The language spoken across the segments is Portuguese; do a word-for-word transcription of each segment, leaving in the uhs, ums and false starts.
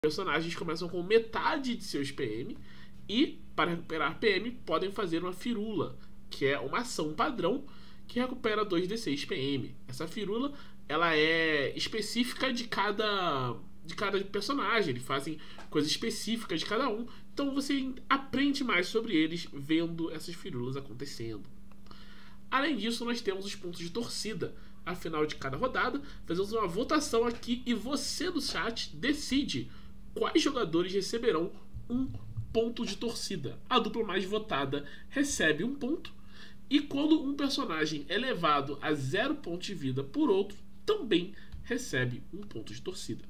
personagens começam com metade de seus P M e, para recuperar P M, podem fazer uma firula, que é uma ação padrão que recupera dois d seis P M. Essa firula, ela é específica de cada, de cada personagem, eles fazem coisas específicas de cada um, então você aprende mais sobre eles vendo essas firulas acontecendo. Além disso, nós temos os pontos de torcida. Ao final de cada rodada, fazemos uma votação aqui e você do chat decide quais jogadores receberão um ponto de torcida. A dupla mais votada recebe um ponto, e quando um personagem é levado a zero pontos de vida por outro, também recebe um ponto de torcida.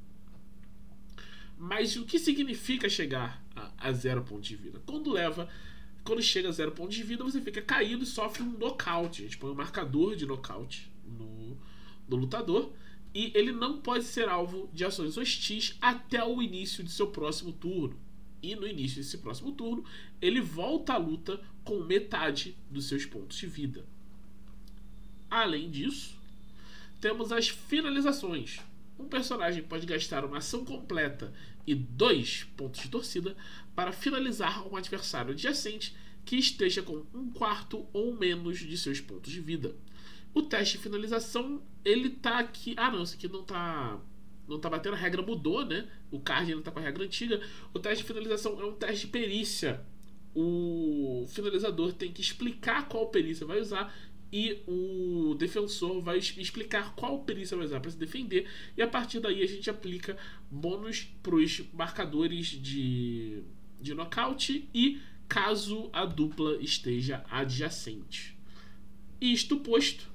Mas o que significa chegar a, a zero pontos de vida? Quando leva, quando chega a zero pontos de vida, você fica caído e sofre um nocaute. A gente põe um marcador de nocaute no, no lutador, e ele não pode ser alvo de ações hostis até o início de seu próximo turno. E no início desse próximo turno, ele volta à luta com metade dos seus pontos de vida. Além disso, temos as finalizações. Um personagem pode gastar uma ação completa e dois pontos de torcida para finalizar um adversário adjacente que esteja com um quarto ou menos de seus pontos de vida. O teste de finalização, ele tá aqui... Ah, não, isso aqui não tá... Não tá batendo, a regra mudou, né? O card ainda tá com a regra antiga. O teste de finalização é um teste de perícia. O finalizador tem que explicar qual perícia vai usar e o defensor vai explicar qual perícia vai usar para se defender. E a partir daí a gente aplica bônus pros marcadores de, de nocaute e caso a dupla esteja adjacente. Isto posto,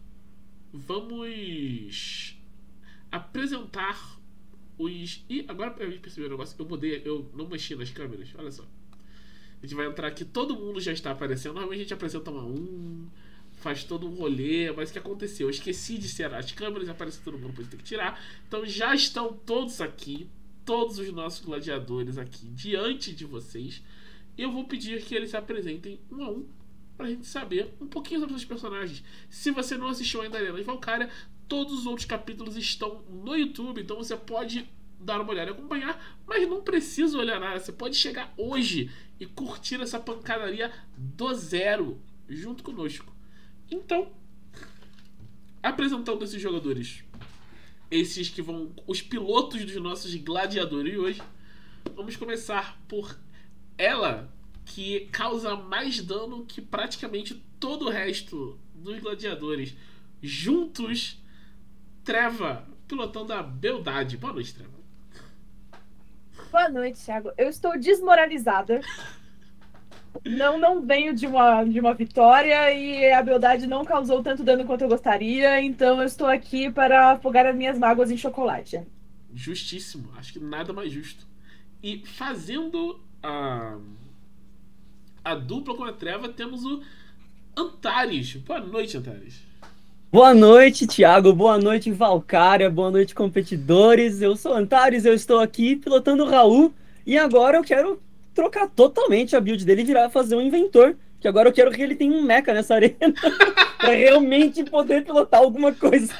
vamos apresentar os... E agora pra mim perceber o negócio, eu mudei, eu não mexi nas câmeras, olha só. A gente vai entrar aqui, todo mundo já está aparecendo. Normalmente a gente apresenta um a um, faz todo um rolê, mas o que aconteceu? Eu esqueci de ser as câmeras, apareceu todo mundo, depois tem que tirar. Então já estão todos aqui, todos os nossos gladiadores aqui diante de vocês. Eu vou pedir que eles se apresentem um a um pra gente saber um pouquinho sobre os personagens. Se você não assistiu ainda a Arena de Valkyria, todos os outros capítulos estão no YouTube, então você pode dar uma olhada e acompanhar, mas não precisa olhar nada. Você pode chegar hoje e curtir essa pancadaria do zero junto conosco. Então, apresentando esses jogadores, esses que vão, os pilotos dos nossos gladiadores de hoje, vamos começar por ela, que causa mais dano que praticamente todo o resto dos gladiadores juntos. Treva, pilotando a beldade. Boa noite, Treva. Boa noite, Thiago. Eu estou desmoralizada. Não, não venho de uma, de uma vitória e a beldade não causou tanto dano quanto eu gostaria, então eu estou aqui para afogar as minhas mágoas em chocolate. Justíssimo. Acho que nada mais justo. E fazendo a, a dupla com a Treva, temos o Antares. Boa noite, Antares. Boa noite, Thiago. Boa noite, Valkyria. Boa noite, competidores. Eu sou Antares, eu estou aqui pilotando o Raul. E agora eu quero trocar totalmente a build dele e virar fazer um inventor. Que agora eu quero que ele tenha um mecha nessa arena. Pra realmente poder pilotar alguma coisa.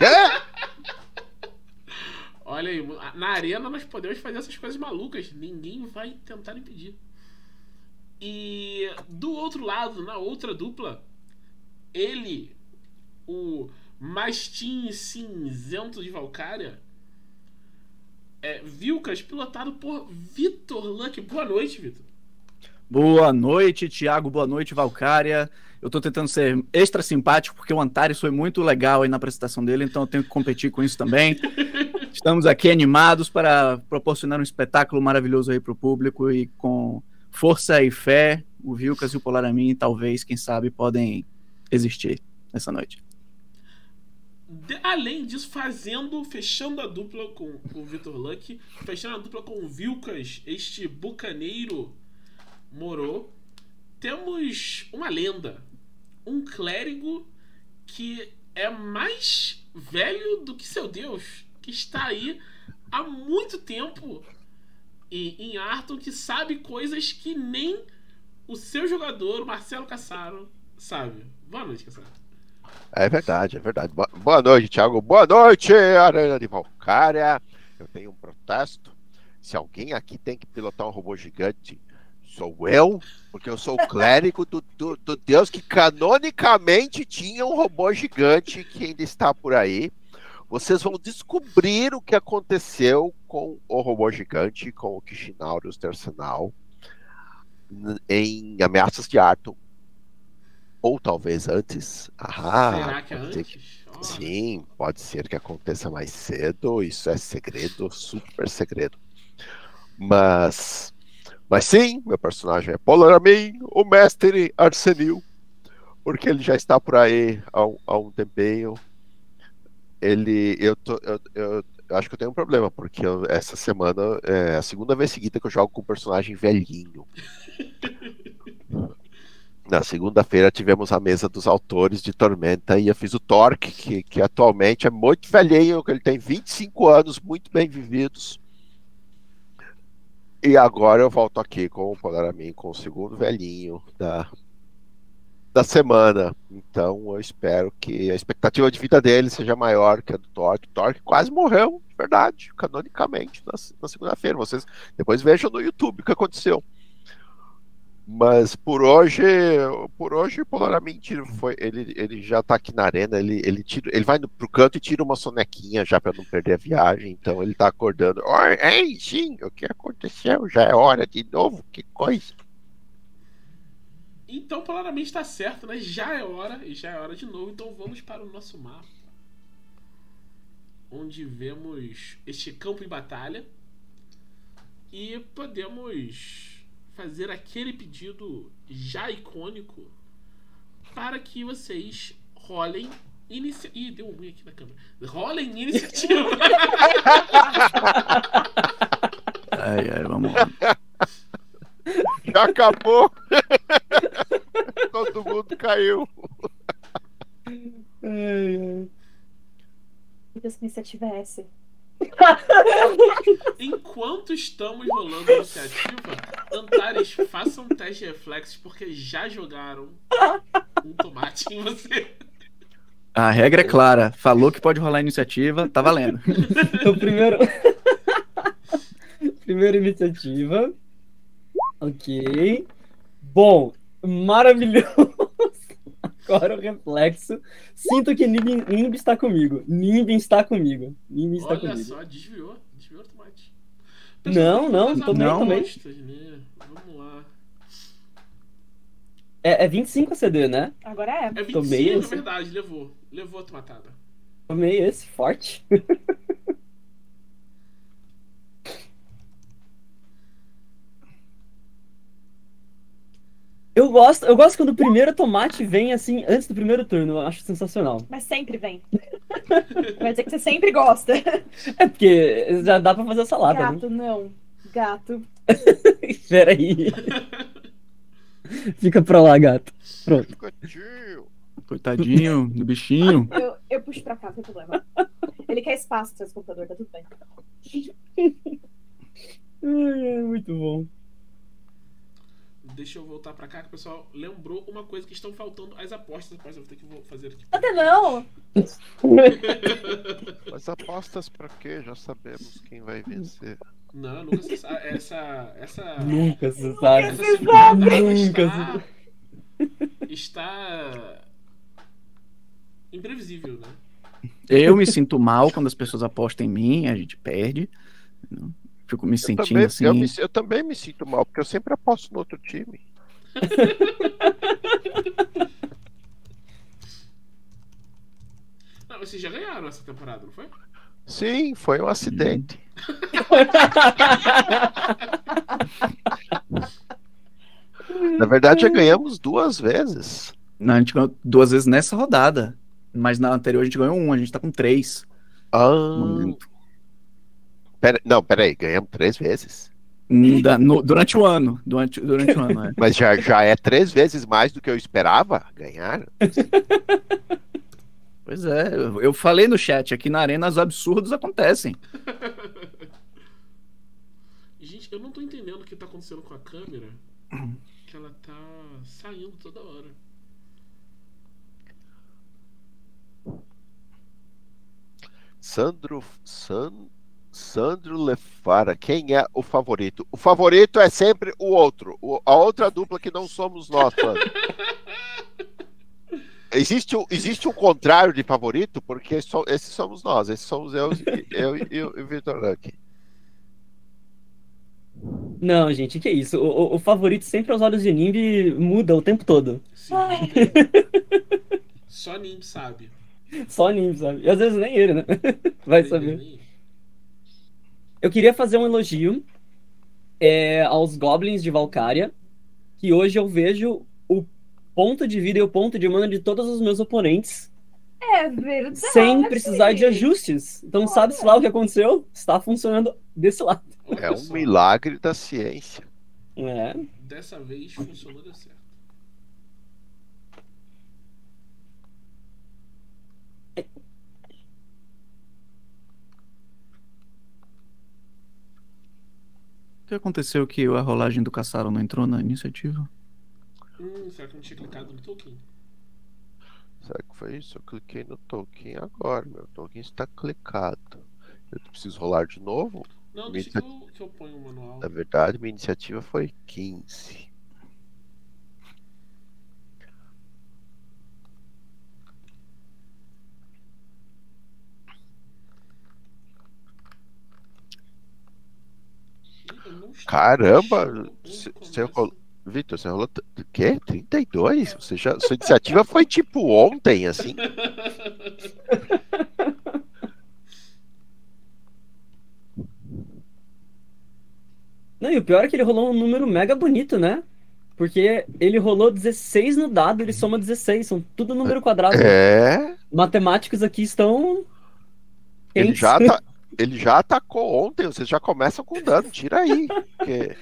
Olha aí, na arena nós podemos fazer essas coisas malucas. Ninguém vai tentar impedir. E do outro lado, na outra dupla, ele... o mastim cinzento de Valkyria é Vilkas, pilotado por Vitor Luck. Boa noite, Vitor. Boa noite, Thiago. Boa noite, Valkyria. Eu tô tentando ser extra simpático porque o Antares foi muito legal aí na apresentação dele, então eu tenho que competir com isso também. Estamos aqui animados para proporcionar um espetáculo maravilhoso aí pro público e com força e fé, o Vilkas e o Polaramin, talvez, quem sabe, podem existir nessa noite. De, além disso, fazendo, fechando a dupla com, com o Vitor Luck, fechando a dupla com o Vilkas, este bucaneiro Moro, temos uma lenda, um clérigo que é mais velho do que seu Deus, que está aí há muito tempo e, em Arton, que sabe coisas que nem o seu jogador, o Marcelo Cassaro, sabe. Boa noite, Cassaro. É verdade, é verdade. Boa noite, Thiago. Boa noite, Arena de Valkyria. Eu tenho um protesto. Se alguém aqui tem que pilotar um robô gigante, sou eu, porque eu sou o clérigo do, do, do deus que canonicamente tinha um robô gigante que ainda está por aí. Vocês vão descobrir o que aconteceu com o robô gigante, com o Kishinaurus Tercenal, em Ameaças de Arton. Ou talvez antes. Ah, Será que é pode ser antes? que- Ó, Sim, pode ser que aconteça mais cedo. Isso é segredo, super segredo. Mas, mas sim, meu personagem é Polaramin, o mestre Arsenil, porque ele já está por aí há um, há um tempinho. Ele, eu, tô, eu, eu, eu acho que eu tenho um problema, porque eu- essa semana é a segunda vez seguida que eu jogo com um personagem velhinho. Na segunda-feira tivemos a mesa dos autores de Tormenta e eu fiz o Torque, que, que atualmente é muito velhinho, que ele tem vinte e cinco anos, muito bem vividos. E agora eu volto aqui com o Polaramin, com o segundo velhinho da, da semana. Então eu espero que a expectativa de vida dele seja maior que a do Torque. O Torque quase morreu, de verdade, canonicamente, na, na segunda-feira. Vocês depois vejam no YouTube o que aconteceu. Mas por hoje, por hoje o Polaramin tira- foi, ele, ele já tá aqui na arena, ele, ele, tira, ele vai no, pro canto e tira uma sonequinha já para não perder a viagem, então ele tá acordando. Oi, ei, sim, o que aconteceu? Já é hora de novo? Que coisa. Então, claramente está certo, né? Já é hora, e já é hora de novo. Então vamos para o nosso mapa, onde vemos este campo de batalha e podemos fazer aquele pedido já icônico para que vocês rolem iniciativa. Ih, deu um ruim aqui na câmera. Rolem iniciativa. Ai, ai, vamos lá. Já acabou. Todo mundo caiu. Ai, ai. Meu Deus, que iniciativa é essa? Enquanto estamos rolando a iniciativa, Antares, faça um teste de reflexos porque já jogaram um tomate em você. A regra é clara. Falou que pode rolar a iniciativa, tá valendo. Então, primeiro. Primeira iniciativa. Ok. Bom, maravilhoso. Agora o reflexo. Sinto que Nimb, Nimb está comigo. Nimb está comigo. Nimb está Olha comigo. só, desviou. Desviou o tomate. Não, não, vamos tomei, às tomei. apostas, né? Vamos lá. É, é vinte e cinco C D, né? Agora é. É vinte e Tomei cinco, esse. é verdade. Levou. Levou a tomatada. Tomei esse, forte. Eu gosto, eu gosto quando o primeiro tomate vem assim, antes do primeiro turno. Eu acho sensacional. Mas sempre vem. Vai dizer que você sempre gosta. É porque já dá pra fazer salada, né? Gato, não. Gato. Peraí. Fica pra lá, gato. Pronto. Gatinho. Coitadinho do bichinho. Eu, eu puxo pra cá, não tem problema. Ele quer espaço no seu computador, tá tudo bem. Ai, é muito bom. Deixa eu voltar pra cá que o pessoal lembrou uma coisa que estão faltando as apostas. As apostas eu vou ter que vo- fazer aqui. Até não. Mas apostas pra quê? Já sabemos quem vai vencer. Não, nunca se sabe. Essa. Essa. Nunca se sabe. Essa segunda rodada Nunca está. Está. Imprevisível, né? Eu me sinto mal quando as pessoas apostam em mim, a gente perde. Fico me Eu sentindo também, assim. eu, me- eu também me sinto mal, porque eu sempre aposto no outro time. Não, vocês já ganharam essa temporada, não foi? Sim, foi um acidente. Na verdade, já ganhamos duas vezes. Não, a gente ganhou duas vezes nessa rodada. Mas na anterior a gente ganhou um, a gente tá com três. Ah, no momento. pera, não, peraí, ganhamos três vezes. Hum, da- no- durante o ano. Durante, durante o ano, é. Mas já, já é três vezes mais do que eu esperava ganhar. Pois é, eu, eu falei no chat, aqui na arena os absurdos acontecem. Gente, eu não tô entendendo o que tá acontecendo com a câmera. Que ela tá saindo toda hora. Sandro, San, Sandro Lefara, quem é o favorito? O favorito é sempre o outro. o- a outra dupla que não somos nós, Sandro. Existe, um- existe um contrário de favorito, porque só, esses somos nós. Esses somos eu, e- eu, e o e o Vitor Luck. Não, gente, que isso? O, o- o favorito sempre aos olhos de Nimbi muda o tempo todo. Sim, só Nimbi sabe. Só Nimbi, sabe? E às vezes nem ele, né? Vai Nem- saber. nem- Eu queria fazer um elogio é, aos Goblins de Valkyria, que hoje eu vejo o ponto de vida e o ponto de mana de todos os meus oponentes, É verdade. sem precisar de ajustes. Então, sabe-se lá o que aconteceu? Está funcionando desse lado. Olha É um só, milagre da ciência. É. dessa vez funcionou, deu certo. O que aconteceu que a rolagem do Caçaro não entrou na iniciativa? Hum, será que eu não tinha clicado no token? Será que foi isso? Eu cliquei no token agora. Meu token está clicado. Eu preciso rolar de novo? Não, Me deixa que eu, que eu ponho o manual. Na verdade, minha iniciativa foi quinze. Eu não estou Caramba! achando onde Você começa. você rolou. Vitor, você rolou. t- O quê? trinta e dois? Você já... Sua iniciativa foi tipo ontem, assim. Não, e o pior é que ele rolou um número mega bonito, né? Porque ele rolou dezesseis no dado, ele soma dezesseis, são tudo número quadrado. É. Matemáticos aqui estão. Ele quentes. já, tá... Ele já atacou ontem. Vocês já começam com dano. Tira aí. Porque...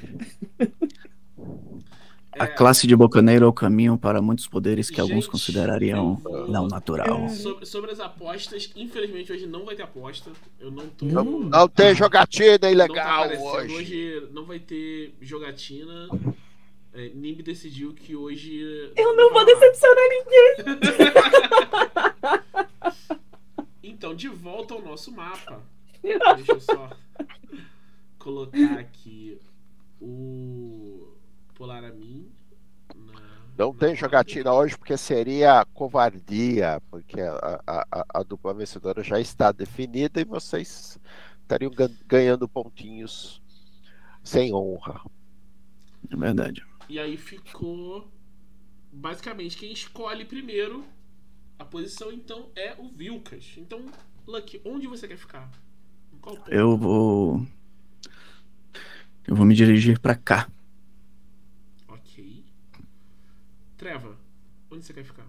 A É, classe de Bocaneiro é o caminho para muitos poderes que alguns gente, considerariam eu vou- não natural. Sobre, sobre as apostas, infelizmente hoje não vai ter aposta. Eu não tô. Não, Hum. não tem jogatina não tá ilegal aparecendo. hoje. Hoje não vai ter jogatina. É, Nimbi decidiu que hoje. Eu não vou vai rolar. decepcionar ninguém. Então, de volta ao nosso mapa. Deixa eu só colocar aqui o Polaramin. Na, Não na tem ordem. jogatina hoje porque seria covardia, porque a, a, a- a dupla vencedora já está definida e vocês estariam gan- ganhando pontinhos sem honra. É verdade. E aí ficou. Basicamente, quem escolhe primeiro a posição, então, é o Vilcas. Então, Lucky, onde você quer ficar? Em qual ponto? Eu vou. Eu vou me dirigir pra cá. Ok. Treva, onde você quer ficar?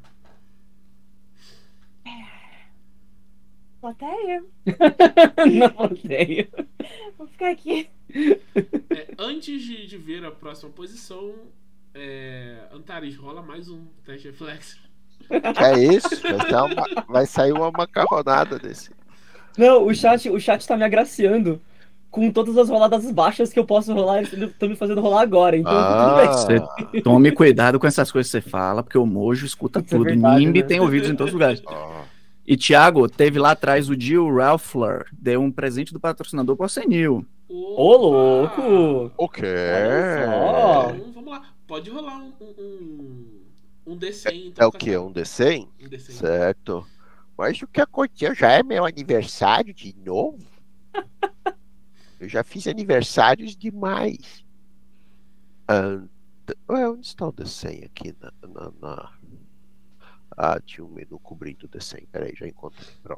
Plateia. Não odeio. Vou ficar aqui. É, antes de, de ver a próxima posição, é, Antares, rola mais um teste de reflexo. Que é isso? Vai, ser uma- vai sair uma macarronada desse. Não, o chat, o chat tá me agraciando com todas as roladas baixas que eu posso rolar, eles estão me fazendo rolar agora, então tudo bem. Ah, Tome cuidado com essas coisas que você fala, porque o Mojo escuta Isso é tudo. verdade, Nimbi né? tem ouvidos em todos os lugares. ó. E Thiago, teve lá atrás o Jill Ralphler, deu um presente do patrocinador pro Senil. Ô, louco! O quê? Olha só. Então, vamos lá. Pode rolar um, um, um, um D cem. É Então, o quê? Um D cem? Um D cem. Certo. Mas o que aconteceu? Já é meu aniversário de novo? Eu já fiz aniversários demais. Ah, ué, onde está o D cem aqui na, na, na- Ah, tinha um menu cobrindo o D cem. Peraí, já encontrei. Pronto.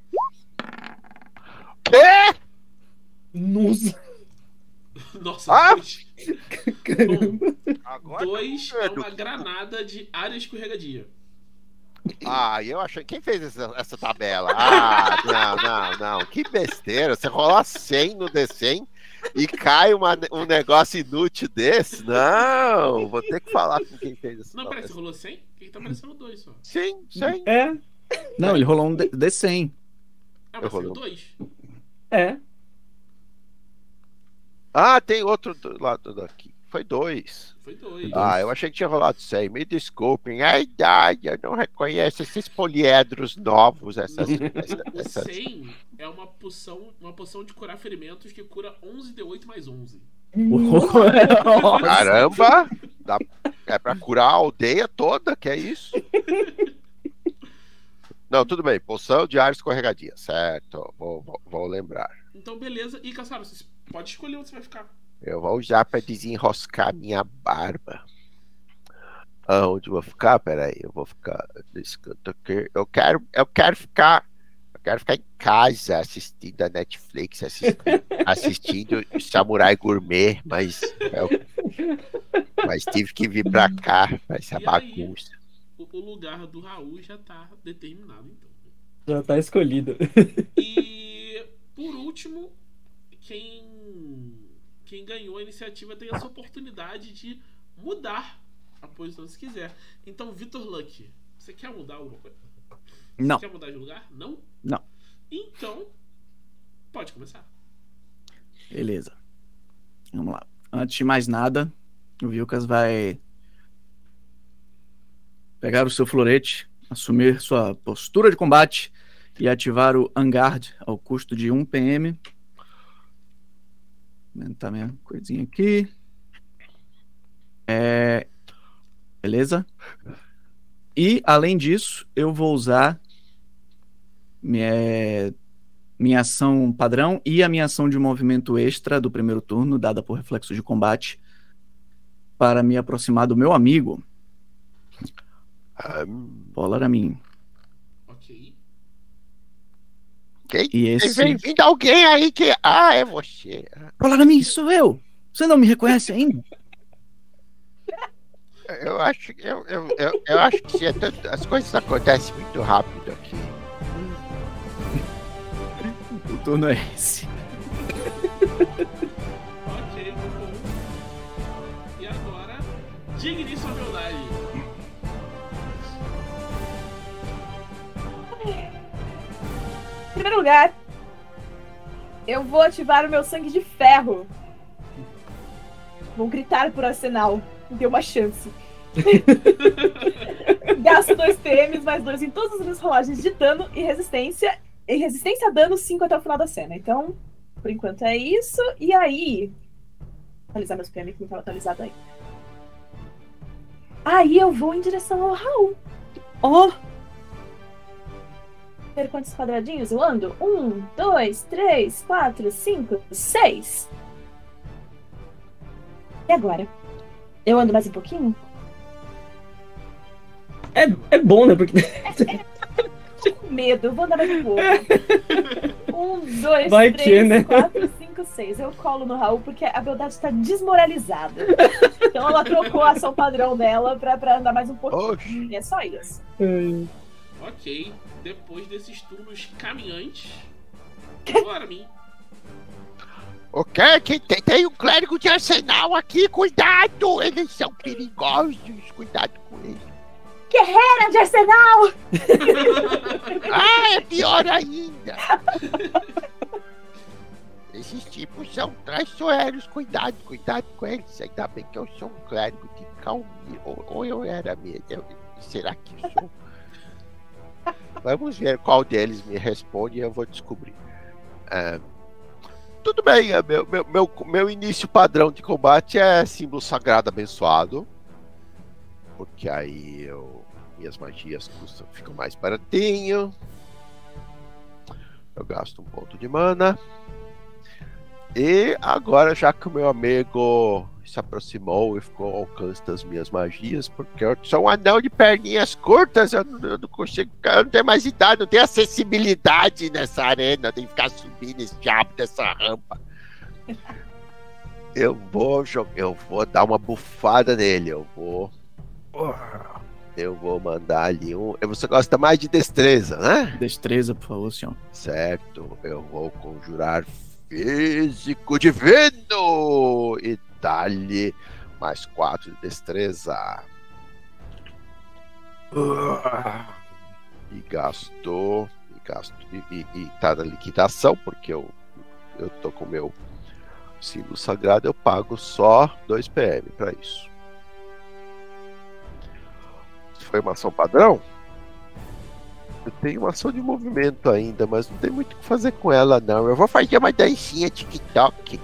Quê? Nossa, Nossa, Ah! dois. caramba. Bom, Agora dois tá é com uma medo. granada de área escorregadia. Ah, eu achei. Quem fez essa, essa tabela? Ah, não, não, não. Que besteira. Você rolar cem no D cem e cai uma- um negócio inútil desse? Não, vou ter que falar com quem fez essa Não, peraí, você tabela. rolou cem? Aqui tá aparecendo dois só. Sim, sim. É, Não, ele rolou um D- D100. Ah, Eu mas saiu rolei. dois. é. Ah, tem outro do lado daqui. foi dois. Foi dois. Ah, eu achei que tinha rolado cem. Me desculpem. Ai, ai, eu não reconheço esses poliedros novos. Essas, essa- O essas... cem é uma poção, uma poção de curar ferimentos que cura onze D oito mais onze. Caramba! Dá... É pra curar a aldeia toda, que é isso? Não, tudo bem. Poção de ar escorregadia. Certo. Vou, vou, vou lembrar. Então, beleza. E, Caçaro, você pode escolher onde você vai ficar. Eu vou usar pra desenroscar minha barba. Aonde eu vou ficar? Peraí, eu vou ficar nesse canto aqui. Eu quero, eu quero ficar. Eu quero ficar em casa assistindo a Netflix, assistindo, assistindo o Samurai Gourmet, mas eu, mas tive que vir pra cá, pra essa E aí? bagunça. O, o lugar do Raul já tá determinado, então. Já tá escolhido. E, por último, quem, quem ganhou a iniciativa tem essa oportunidade de mudar a posição se quiser. Então, Vitor Luck, você quer mudar alguma coisa? Não. Você quer mudar de lugar? Não? Não. Então, pode começar. Beleza. Vamos lá. Antes de mais nada, o Vilcas vai pegar o seu florete, assumir sua postura de combate e ativar o Angard ao custo de um P M. Aumentar minha coisinha aqui. É... Beleza? E, além disso, eu vou usar minha, minha ação padrão e a minha ação de movimento extra do primeiro turno, dada por reflexo de combate, para me aproximar do meu amigo, Um, Polaramin. Ok. quem? E esse... Vem vindo alguém aí que. Ah, é você. Polaramin, sou eu! Você não me reconhece ainda? Eu acho, eu, eu, eu, eu acho que é tanto- as coisas acontecem muito rápido aqui. O turno é esse. Ok, muito bom. E agora, diga início à beldade. Em primeiro lugar, eu vou ativar o meu sangue de ferro. Vou gritar por arsenal. Me deu uma chance. Gasto dois P Ms mais dois em todas as minhas rolagens de dano e resistência. E resistência a dano cinco até o final da cena. Então, por enquanto é isso. E aí. Atualizar meus P M que não estava atualizado aí. Aí eu vou em direção ao Raul. Ó, Ver quantos quadradinhos eu ando? Um, dois, três, quatro, cinco, seis. E agora? Eu ando mais um pouquinho? é, é bom, né? Porque Tô com medo, eu vou andar mais um pouco. Um, dois, Vai três, que, né? quatro, cinco, seis. Eu colo no Raul porque a beldade está desmoralizada. Então ela trocou a ação padrão dela pra, pra andar mais um pouquinho. Oxi. E é só isso. Ok, depois desses turnos caminhantes, bora mim. Ok, que tem, tem um clérigo de arsenal aqui, cuidado! Eles são perigosos, cuidado com eles. Guerreira de arsenal! Ah, é pior ainda! Esses tipos são traiçoeiros, cuidado, cuidado com eles. Ainda bem que eu sou um clérigo de calmia, ou, ou eu era mesmo. Eu- será que eu sou? Vamos ver qual deles me responde e eu vou descobrir. Ah, tudo bem, é, meu, meu, meu, meu início padrão de combate é símbolo sagrado abençoado. Porque aí eu, minhas magias custam, ficam mais baratinho. Eu gasto um ponto de mana. E agora, já que o meu amigo se aproximou e ficou ao alcance das minhas magias, porque eu sou um anão de perninhas curtas, eu não, eu não consigo, eu não tenho mais idade, não tenho acessibilidade nessa arena, eu tenho que ficar subindo esse diabo dessa rampa. Eu vou jogar, eu vou dar uma bufada nele, eu vou. Eu vou mandar ali um. Você gosta mais de destreza, né? Destreza, por favor, senhor. Certo, eu vou conjurar físico divino e dá-lhe mais quatro de destreza. E gastou. E gasto. E, e, e tá na liquidação, porque eu, eu tô com meu símbolo sagrado, eu pago só dois P M para isso. Se foi uma ação padrão, eu tenho uma ação de movimento ainda, mas não tem muito o que fazer com ela, não. Eu vou fazer uma dancinha TikTok.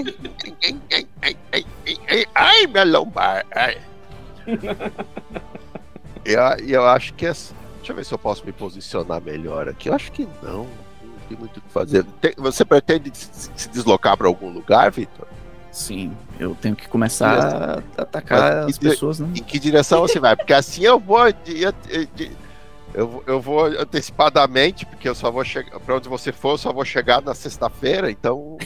Ai, minha lombar. Ai. Eu, eu acho que é... Deixa eu ver se eu posso me posicionar melhor aqui. Eu acho que não. Não tem muito o que fazer. Tem... Você pretende se deslocar para algum lugar, Vitor? Sim, eu tenho que começar a atacar Mas, as pessoas, né? Em que direção você vai? Porque assim eu vou... De, de, de... Eu, eu vou antecipadamente, porque eu só vou chegar. Pra onde você for, eu só vou chegar na sexta-feira, então.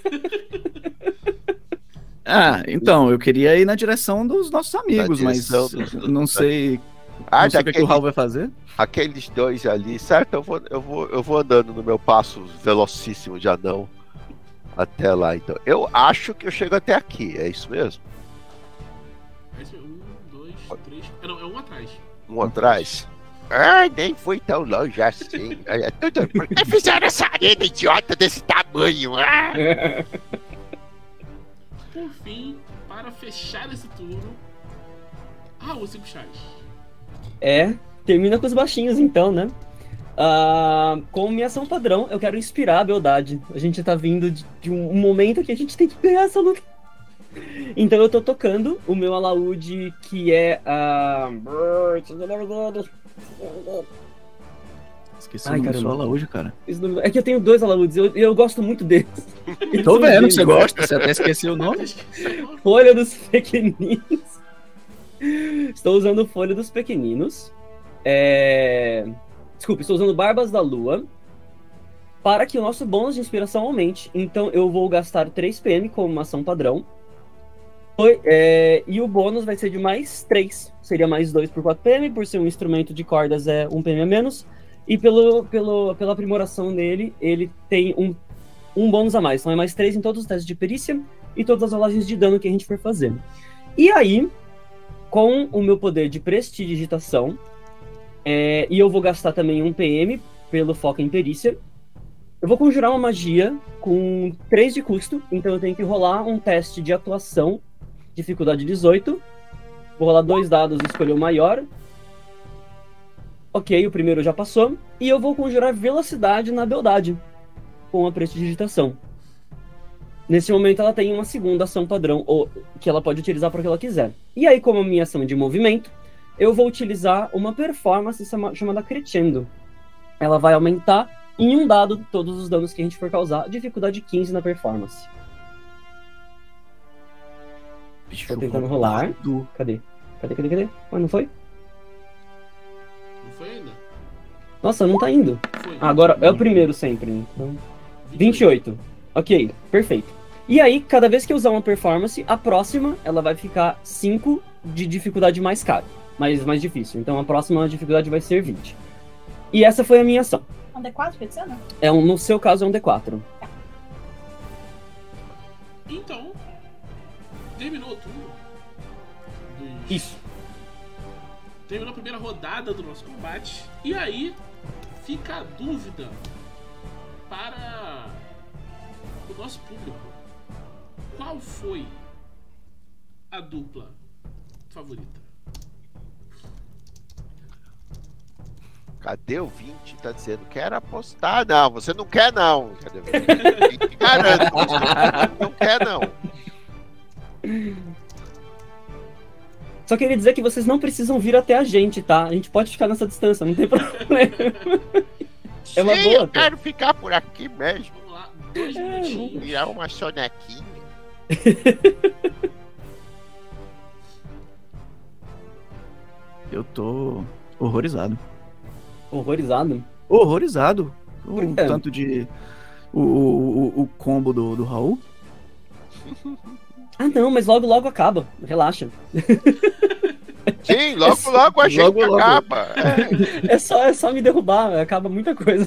Ah, então, eu queria ir na direção dos nossos amigos, mas dos... não sei. Ah, não sei o que, que o Raul vai fazer. Aqueles dois ali, certo? Eu vou, eu, vou, eu vou andando no meu passo velocíssimo de anão até lá, então. Eu acho que eu chego até aqui, é isso mesmo? Um, dois, três. Não, é um atrás. Um atrás? Ah, nem foi tão longe assim. É tudo... Por que fizeram essa arena idiota desse tamanho? Ah! Por fim, para fechar esse turno, Raul Cinco Chaves. É, termina com os baixinhos então, né? Uh, com minha ação padrão, eu quero inspirar a beldade. A gente tá vindo de, de um momento que a gente tem que ganhar essa luta. Então eu tô tocando o meu alaúde, que é a... Uh... Esqueci Ai, o nome do caramba. seu alaúde, cara. É que eu tenho dois alaúdes, eu, eu gosto muito deles. Tô vendo que você gosta, você até esqueceu o nome. Folha dos Pequeninos. Estou usando Folha dos Pequeninos. É... Desculpe, estou usando Barbas da Lua. Para que o nosso bônus de inspiração aumente. Então eu vou gastar três P M como uma ação padrão. Foi, é... E o bônus vai ser de mais três. Seria mais dois por quatro P M. Por ser um instrumento de cordas é um P M a menos. E pelo, pelo, pela aprimoração dele, ele tem um, um bônus a mais. Então é mais três em todos os testes de perícia e todas as rolagens de dano que a gente for fazer. E aí, com o meu poder de prestidigitação, é, e eu vou gastar também um P M pelo foco em perícia, eu vou conjurar uma magia com três de custo. Então eu tenho que rolar um teste de atuação, dificuldade dezoito. Vou rolar dois dados e escolher o maior. Ok, o primeiro já passou. E eu vou conjurar velocidade na beldade com a prestidigitação. Nesse momento ela tem uma segunda ação padrão, ou que ela pode utilizar para o que ela quiser. E aí, como a minha ação de movimento, eu vou utilizar uma performance chamada Crescendo. Ela vai aumentar em um dado todos os danos que a gente for causar. Dificuldade quinze na performance. Estou tentando rolar. Cadê? Cadê, cadê, cadê? Mas não foi? Não foi ainda? Nossa, não tá indo. Foi. Ah, agora é o primeiro sempre. Então... vinte e oito. Ok, perfeito. E aí, cada vez que eu usar uma performance, a próxima ela vai ficar cinco de dificuldade mais cara. Mais, mais difícil. Então a próxima dificuldade vai ser vinte. E essa foi a minha ação. É um D quatro, feitiçando? É um, no seu caso é um D quatro. Então, terminou o turno. Dos... Isso. Terminou a primeira rodada do nosso combate. E aí, fica a dúvida para o nosso público. Qual foi a dupla favorita? Cadê o vinte? Tá dizendo, quer apostar? Não, você não quer não. Cadê o vinte? Garanto, você não quer não. Só queria dizer que vocês não precisam vir até a gente, tá? A gente pode ficar nessa distância, não tem problema. É uma Sim, boa. eu quero ficar por aqui mesmo. Vamos lá, dois É, minutinhos. Virar uma sonequinha. Eu tô horrorizado. Horrorizado. Horrorizado. O Por quê? tanto de... O, o, o, o combo do, do Raul. Ah, não, mas logo, logo acaba. Relaxa. Sim, logo, logo a gente Logo, logo. acaba. É. É só, é só me derrubar, acaba muita coisa.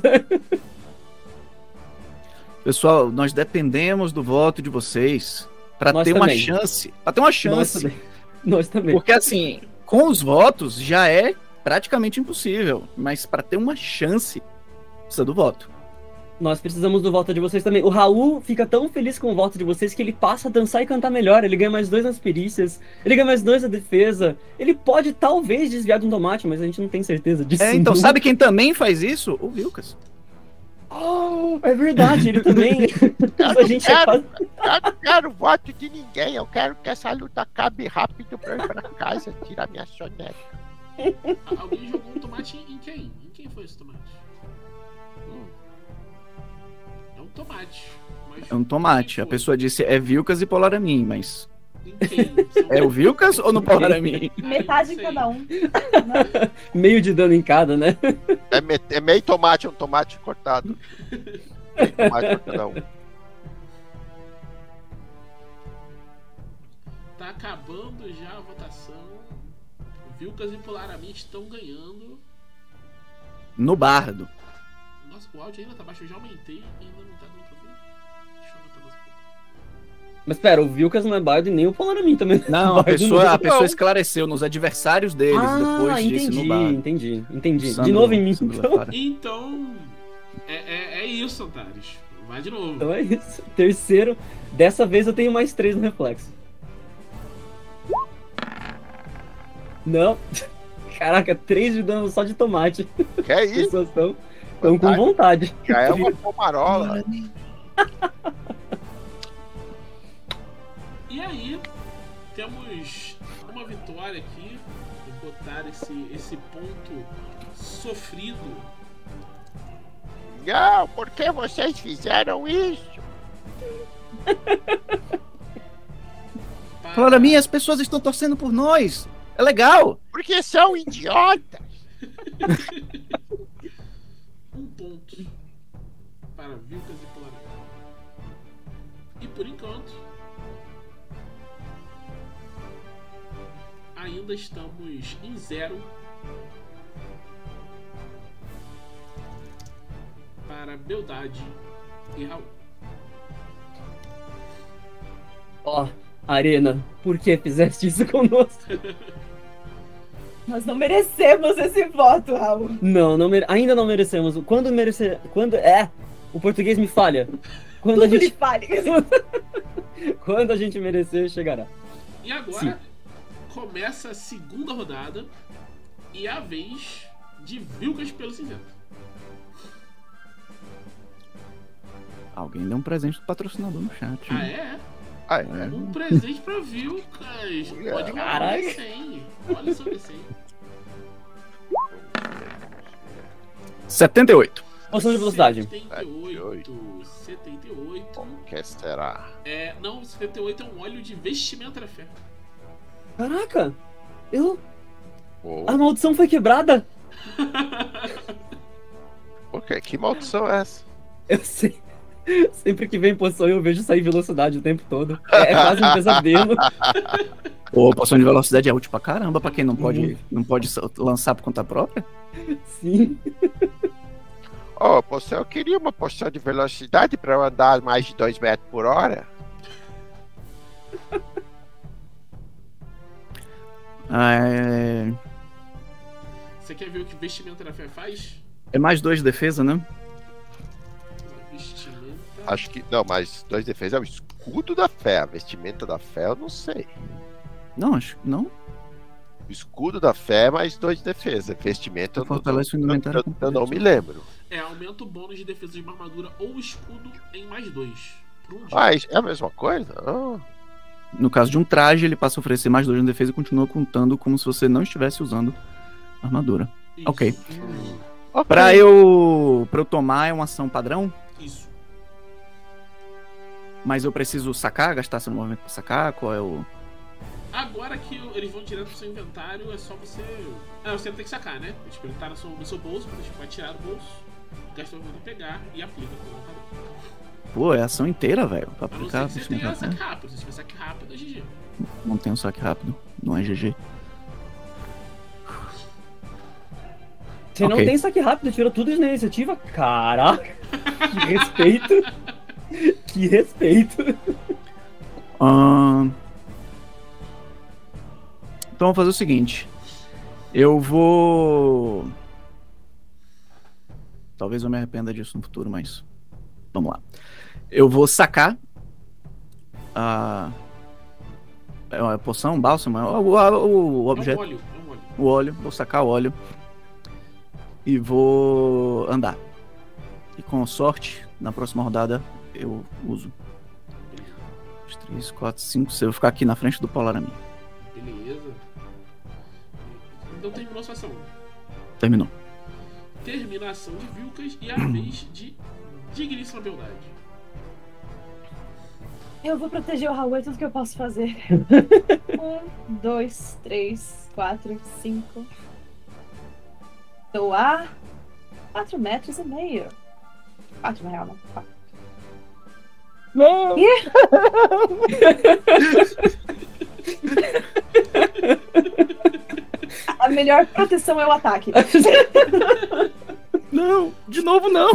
Pessoal, nós dependemos do voto de vocês pra Nós ter uma também. chance. Pra ter uma Nós chance. também. Nós também. Porque assim, com os votos já é praticamente impossível. Mas pra ter uma chance, precisa do voto. Nós precisamos do voto de vocês também. O Raul fica tão feliz com o voto de vocês que ele passa a dançar e cantar melhor. Ele ganha mais dois nas perícias. Ele ganha mais dois na defesa. Ele pode talvez desviar de um tomate, mas a gente não tem certeza disso. É, então, não. sabe quem também faz isso? O Vilcas. Oh, é verdade, ele também. Eu a gente é quero, quase... eu não quero voto de ninguém. Eu quero que essa luta acabe rápido pra eu ir pra casa tirar minha soneca. Alguém jogou um tomate em quem? Em quem foi esse tomate? Hum. É um tomate. Mas É um tomate. quem A foi? pessoa disse é Vilcas e Polaramin, mas... Em quem? É o Vilcas ou no Polaramin? Metade em sei. cada um. Meio de dano em cada, né? É, me- é meio tomate, um tomate cortado. Meio tomate por cada um. Tá acabando já a votação. Vilcas e Polaramin estão ganhando. No bardo. Nossa, o áudio ainda tá baixo. Eu já aumentei e ainda não tá dando pra ver. Deixa eu aumentar mais um pouco. Mas pera, o Vilcas não é bardo e nem o Polaramin também. Não, a Bardo pessoa, não. a pessoa esclareceu nos adversários deles, Ah, depois entendi, disse no bardo. entendi, entendi. Sandro- De novo em mim, Sandro então. Lafara. Então. É, é, é isso, Antares. Vai de novo. Então é isso. Terceiro, dessa vez eu tenho mais três no reflexo. Não. Caraca, três de dano só de tomate. Que é As isso? pessoas estão com Fantástico. vontade. Já é uma pomarola. E aí, temos uma vitória aqui. Vou botar esse, esse ponto sofrido. Não, por que vocês fizeram isso? Para Polaramin, as pessoas estão torcendo por nós. É legal. Porque são idiotas. um ponto para Vilcas e Polaramin. E por enquanto, ainda estamos em zero para Beldade e Raul. Ó, Arena, por que fizeste isso conosco? Nós não merecemos esse voto, Raul. Não, não mere... ainda não merecemos. Quando merecer. Quando. É! O português me falha. Quando a Tudo lhe gente. fale. Quando a gente merecer, chegará. E agora Sim. começa a segunda rodada e é a vez de Vilcas pelo cinzento. Alguém deu um presente do patrocinador no chat. Ah, né? é? Ah, é. Um presente pra Vilcas. Pode mandar Caraca. um D cem. Olha só o D cem. setenta e oito. Poção de velocidade. setenta e oito. setenta e oito. O que será? É, não, setenta e oito é um óleo de vestimenta da fé. Caraca! Eu. Oh, A maldição foi quebrada? por quê? Que maldição é essa? Eu sei. Sempre que vem poção eu vejo sair velocidade o tempo todo. É, é quase um pesadelo. Pô, poção de velocidade é útil pra caramba pra quem não pode, não pode lançar por conta própria. Sim. Oh, poção, eu queria uma poção de velocidade pra eu andar mais de dois metros por hora. Ah, é... Você quer ver o que vestimenta da fé faz? é mais dois de defesa, né? Vestimenta. Acho que. Não, mas dois defesas é o escudo da fé. A vestimenta da fé eu não sei. Não, acho que não. O escudo da fé é mais dois de defesa. Vestimenta eu, não- Fortalece o eu, inventário eu, eu não me lembro. É, aumenta o bônus de defesa de uma armadura ou escudo em mais dois. Por um dia. Ah, isso é a mesma coisa? Ah, No caso de um traje, ele passa a oferecer mais dois de defesa e continua contando como se você não estivesse usando armadura. Isso. ok. hum. Ok. Pra eu, pra eu tomar é uma ação padrão, Isso. mas eu preciso sacar, gastar seu movimento pra sacar, qual é o... Agora que eles vão direto pro seu inventário, é só você. Ah, você tem que sacar, né? Tipo, ele tá no seu, no seu bolso, você vai tirar do bolso, gasta o movimento pra pegar e aplica com o padrão. Pô, é ação inteira, velho, pra A não aplicar. ser que você vestimenta tenha da fé. saque rápido. Se tiver saque rápido, é G G. Não tem um saque rápido, não é G G. Você não Ok. tem saque rápido, tirou tudo isso na iniciativa? Caraca! Que respeito! Que respeito! Ahn, Então vamos fazer o seguinte. Eu vou... Talvez eu me arrependa disso no futuro, mas... Vamos lá. Eu vou sacar a... É uma poção, um bálsamo? É o, o, o É um objeto. óleo, é um óleo. O óleo. Vou sacar o óleo. E vou andar. E com sorte, na próxima rodada, eu uso. dois, três, quatro, cinco, seis. Eu vou ficar aqui na frente do Polaramin. Beleza. Então terminou a sua ação. Terminou. Terminação de Vilcas e a vez de Digníssima Beldade. Eu vou proteger o Raul, é tudo que eu posso fazer. Um, dois, três, quatro, cinco. Estou a quatro metros e meio. Quatro, na real, não. Quatro. Não! A melhor proteção é o ataque. Não, de novo não.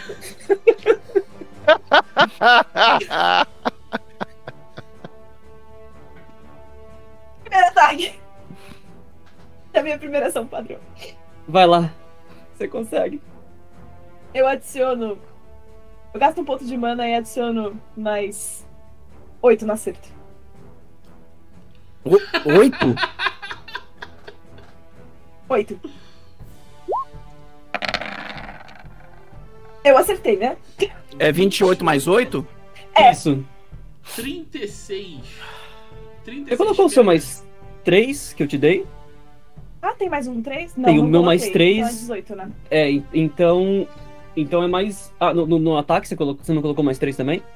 Primeiro ataque. É a minha primeira ação padrão. Vai lá. Você consegue. Eu adiciono. Eu gasto um ponto de mana e adiciono mais oito no acerto. O- Oito? Oito. Eu acertei, né? É vinte e oito mais oito? É. Isso. trinta e seis. trinta e seis Você colocou o seu pegam. mais três que eu te dei? Ah, tem mais um três? Não, Tem o não meu coloquei, mais três. Então é dezoito, né? É, en- então. Então é mais. Ah, no, no- no ataque você, colocou, você não colocou mais três também?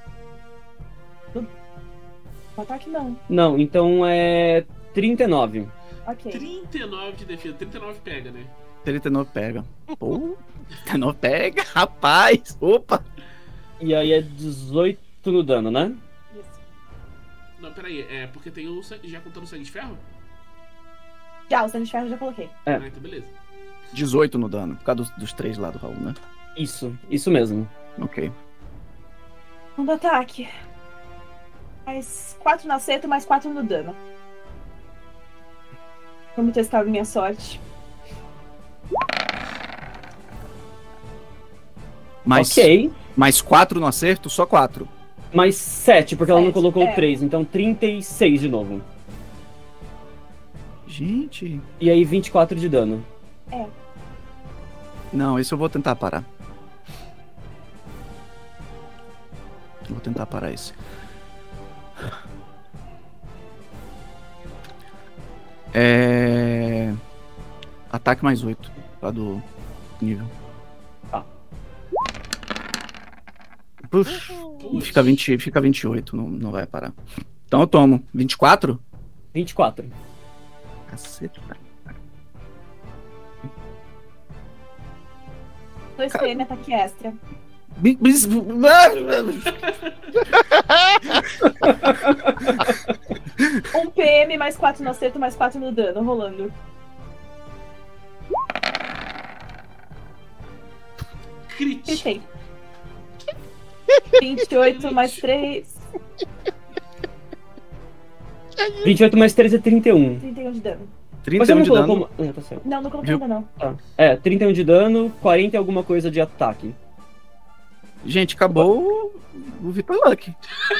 O ataque não. Não, então é trinta e nove. Ok. trinta e nove de defesa. trinta e nove pega, né? trinta e nove pega. Pô, trinta e nove pega, rapaz. Opa. E aí é dezoito no dano, né? Isso. Não, peraí. É porque tem o sangue- já contando o sangue de ferro? Já, o sangue de ferro eu já coloquei. É. Ah, então beleza. dezoito no dano, por causa dos, dos três lá do Raul, né? Isso, isso mesmo. Ok. Um ataque. Mais quatro no acerto, mais quatro no dano. Vamos testar a minha sorte. Mais, Ok. mais quatro no acerto, só quatro. Mais sete, porque ela não Sete, colocou é. três. Então trinta e seis de novo. Gente. E aí vinte e quatro de dano. Não, esse eu vou tentar parar. Vou tentar parar esse. É... Ataque mais oito, lá do nível. Tá. Puf, Putz. fica, vinte, fica vinte e oito, não, não vai parar. Então eu tomo. vinte e quatro? vinte e quatro. Cacete, cara. dois P M, ataque extra. Bi- bis- um P M, mais quatro no acerto, mais quatro no dano, rolando. Crítico. Critei. vinte e oito mais três. vinte e oito mais três é trinta e um. trinta e um de dano. Mas você trinta e um não de colocou. dano. Ah, tá certo. Não, não coloquei Viu? ainda não. Tá. É, trinta e um de dano, quarenta e alguma coisa de ataque. Gente, acabou o- o Vitor Luck.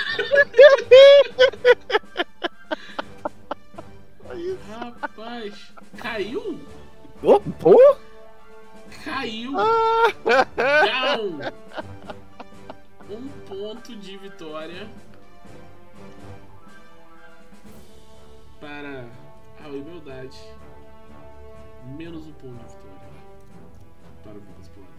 Rapaz. Caiu? Oh, pô! Caiu. Down. Um ponto de vitória para a humildade. Menos um ponto de vitória para o Lucas Polar.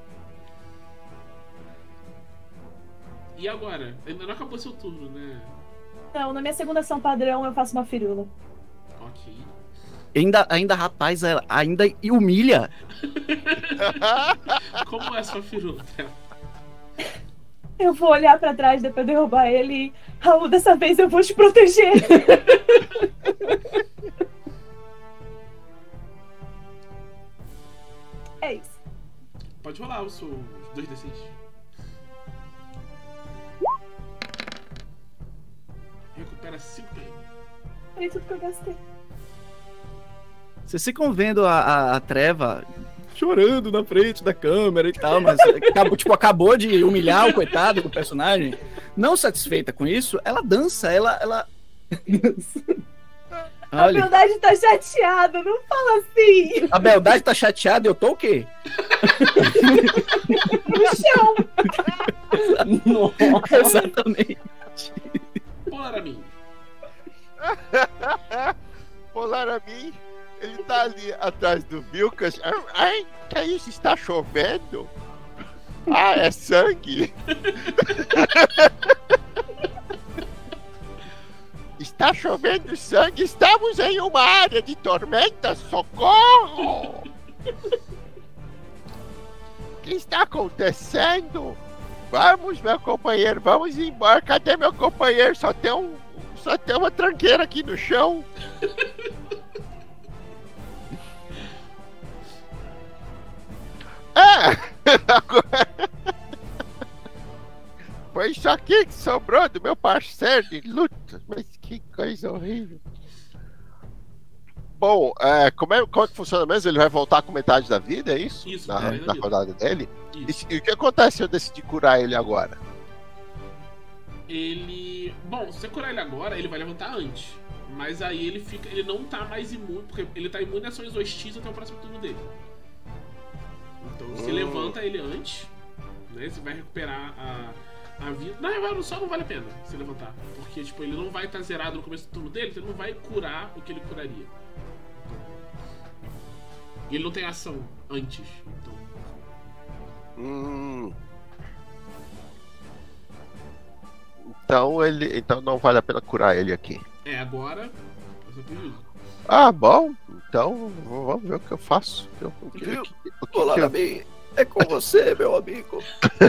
E agora? Ainda não acabou seu turno, né? Não, na minha segunda ação padrão eu faço uma firula. Ok. Ainda, ainda, rapaz, ela ainda humilha. Como é sua firula? Eu vou olhar pra trás depois de derrubar ele e... Raul, dessa vez eu vou te proteger. É isso. Pode rolar o seu dois D seis. Recupera cinco P M. Foi tudo que eu gastei. Vocês ficam vendo a, a, a treva chorando na frente da câmera e tal, mas acabou, tipo, acabou de humilhar o coitado do personagem. Não satisfeita com isso, ela dança, ela... ela... A Olha, Beldade tá chateada, não fala assim. a Beldade tá chateada e eu tô o quê? No chão. Nossa. Exatamente. Polaramin. Polaramin, ele tá ali atrás do Vilcas. Ai, que é isso? Está chovendo? Ah, é sangue. Está chovendo sangue. Estamos em uma área de tormenta. Socorro! O que está acontecendo? Vamos, meu companheiro, vamos embora. Cadê meu companheiro? Só tem um, só tem uma tranqueira aqui no chão. Ah! Agora... Foi isso aqui que sobrou do meu parceiro de luta. Mas que coisa horrível. Bom, é, como, é, como é que funciona mesmo? Ele vai voltar com metade da vida, é isso? Isso, Na, metade da na vida. rodada dele? Isso. E, e o que acontece se eu decidir curar ele agora? Ele... Bom, se você curar ele agora, ele vai levantar antes. Mas aí ele fica... Ele não tá mais imune, porque ele tá imune a ações hostis até o próximo turno dele. Então você Hum. levanta ele antes, né? Você vai recuperar a, a vida. Na real, só não vale a pena se levantar. Porque, tipo, ele não vai estar zerado no começo do turno dele, então ele não vai curar o que ele curaria. E ele não tem ação antes, então... Hum. Então ele, então não vale a pena curar ele aqui. É, agora... Eu só prejuízo. Ah, bom. Então v- vamos ver o que eu faço. Eu- o que- Viu? o que- o que Olá, que eu- Gabi. É com você, meu amigo.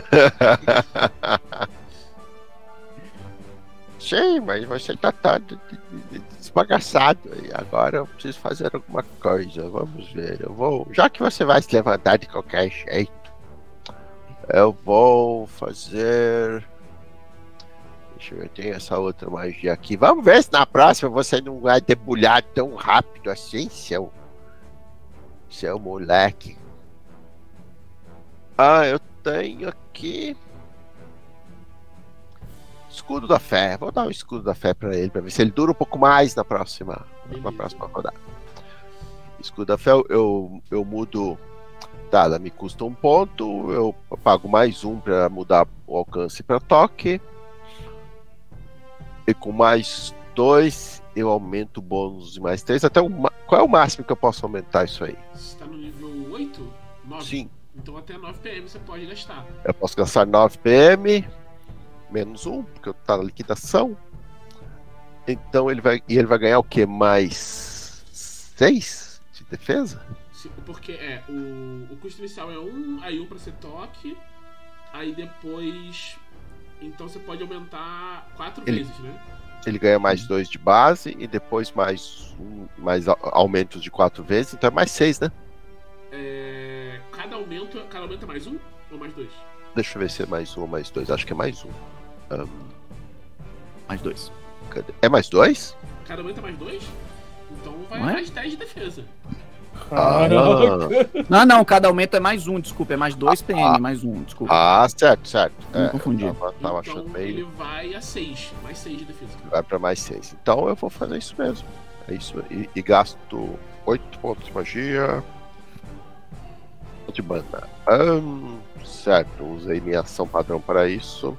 Sim, mas você tá todo de- de- de- desbagaçado aí. Agora eu preciso fazer alguma coisa. Vamos ver. Eu vou. Já que você vai se levantar de qualquer jeito, eu vou fazer. Deixa eu ver, tem essa outra magia aqui. Vamos ver se na próxima você não vai debulhar tão rápido assim, seu. Seu moleque. Ah, eu tenho aqui. Escudo da fé. Vou dar o escudo da fé pra ele, pra ver se ele dura um pouco mais na próxima, na Beleza. próxima rodada. Escudo da fé, eu, eu, eu mudo. Tá, ela me custa um ponto. Eu pago mais um pra mudar o alcance pra toque. E com mais dois, eu aumento o bônus de mais três. Até o, ma- qual é o máximo que eu posso aumentar isso aí? Você tá no nível oito? nove? Sim, Então até nove P M você pode gastar. eu posso gastar nove P M. Menos um, porque eu tá na liquidação. Então ele vai. E ele vai ganhar o quê? Mais seis de defesa? Se- Porque é, o, o custo inicial é um, aí um pra ser toque, aí depois. Então você pode aumentar quatro Ele- vezes, né? Ele ganha mais dois de base e depois mais um, mais a- aumentos de quatro vezes, então é mais seis, né? É, cada aumento. Cada aumento é mais um ou mais dois? Deixa eu ver se é mais um ou mais dois. Acho que é mais um. Ahn, Mais dois. cadê? É mais dois? Cada aumento é mais dois? Então vai Não é? mais dez de defesa. Ah, Não, não, cada aumento é mais um, desculpa. É mais dois P M, mais um, desculpa. ah, certo, certo. Me É, confundi. eu tava, tava Então achando ele meio. vai a seis. Mais seis de defesa. Vai pra mais seis. Então eu vou fazer isso mesmo. É isso. E, e gasto oito pontos de magia. De mana. Ahn, certo, usei minha ação padrão para isso.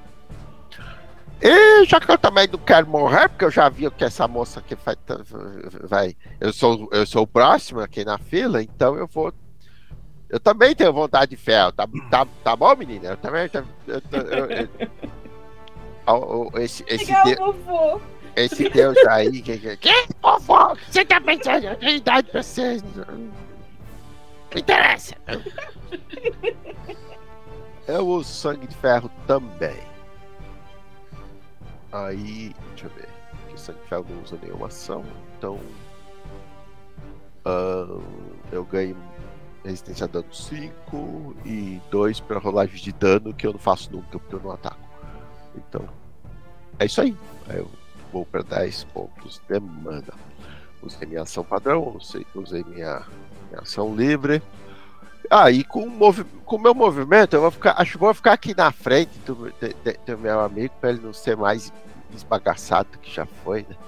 E já que eu também não quero morrer, porque eu já vi o que essa moça aqui vai. vai eu, sou, eu sou o próximo aqui na fila, então eu vou. Eu também tenho vontade de ferro, tá, tá, tá bom, menina? Eu também. Eu, eu, eu, eu, eu, esse, esse, Legal, de- vovô. esse Deus aí. Que, que, que vovó? Você tá pensando? Eu tenho idade pra vocês. Não interessa. Eu uso sangue de ferro também. Aí, deixa eu ver. Porque sangue de ferro não usa nenhuma ação. Então. ahn, eu ganho resistência a dano cinco e dois para rolagem de dano que eu não faço nunca porque eu não ataco. Então. É isso aí. Aí eu vou para dez pontos de mana. Usei minha ação padrão, usei, usei minha, minha ação livre. Ah, e com o movi com o meu movimento, eu vou ficar. Acho que vou ficar aqui na frente do, de, de, do meu amigo pra ele não ser mais esbagaçado do que já foi, né?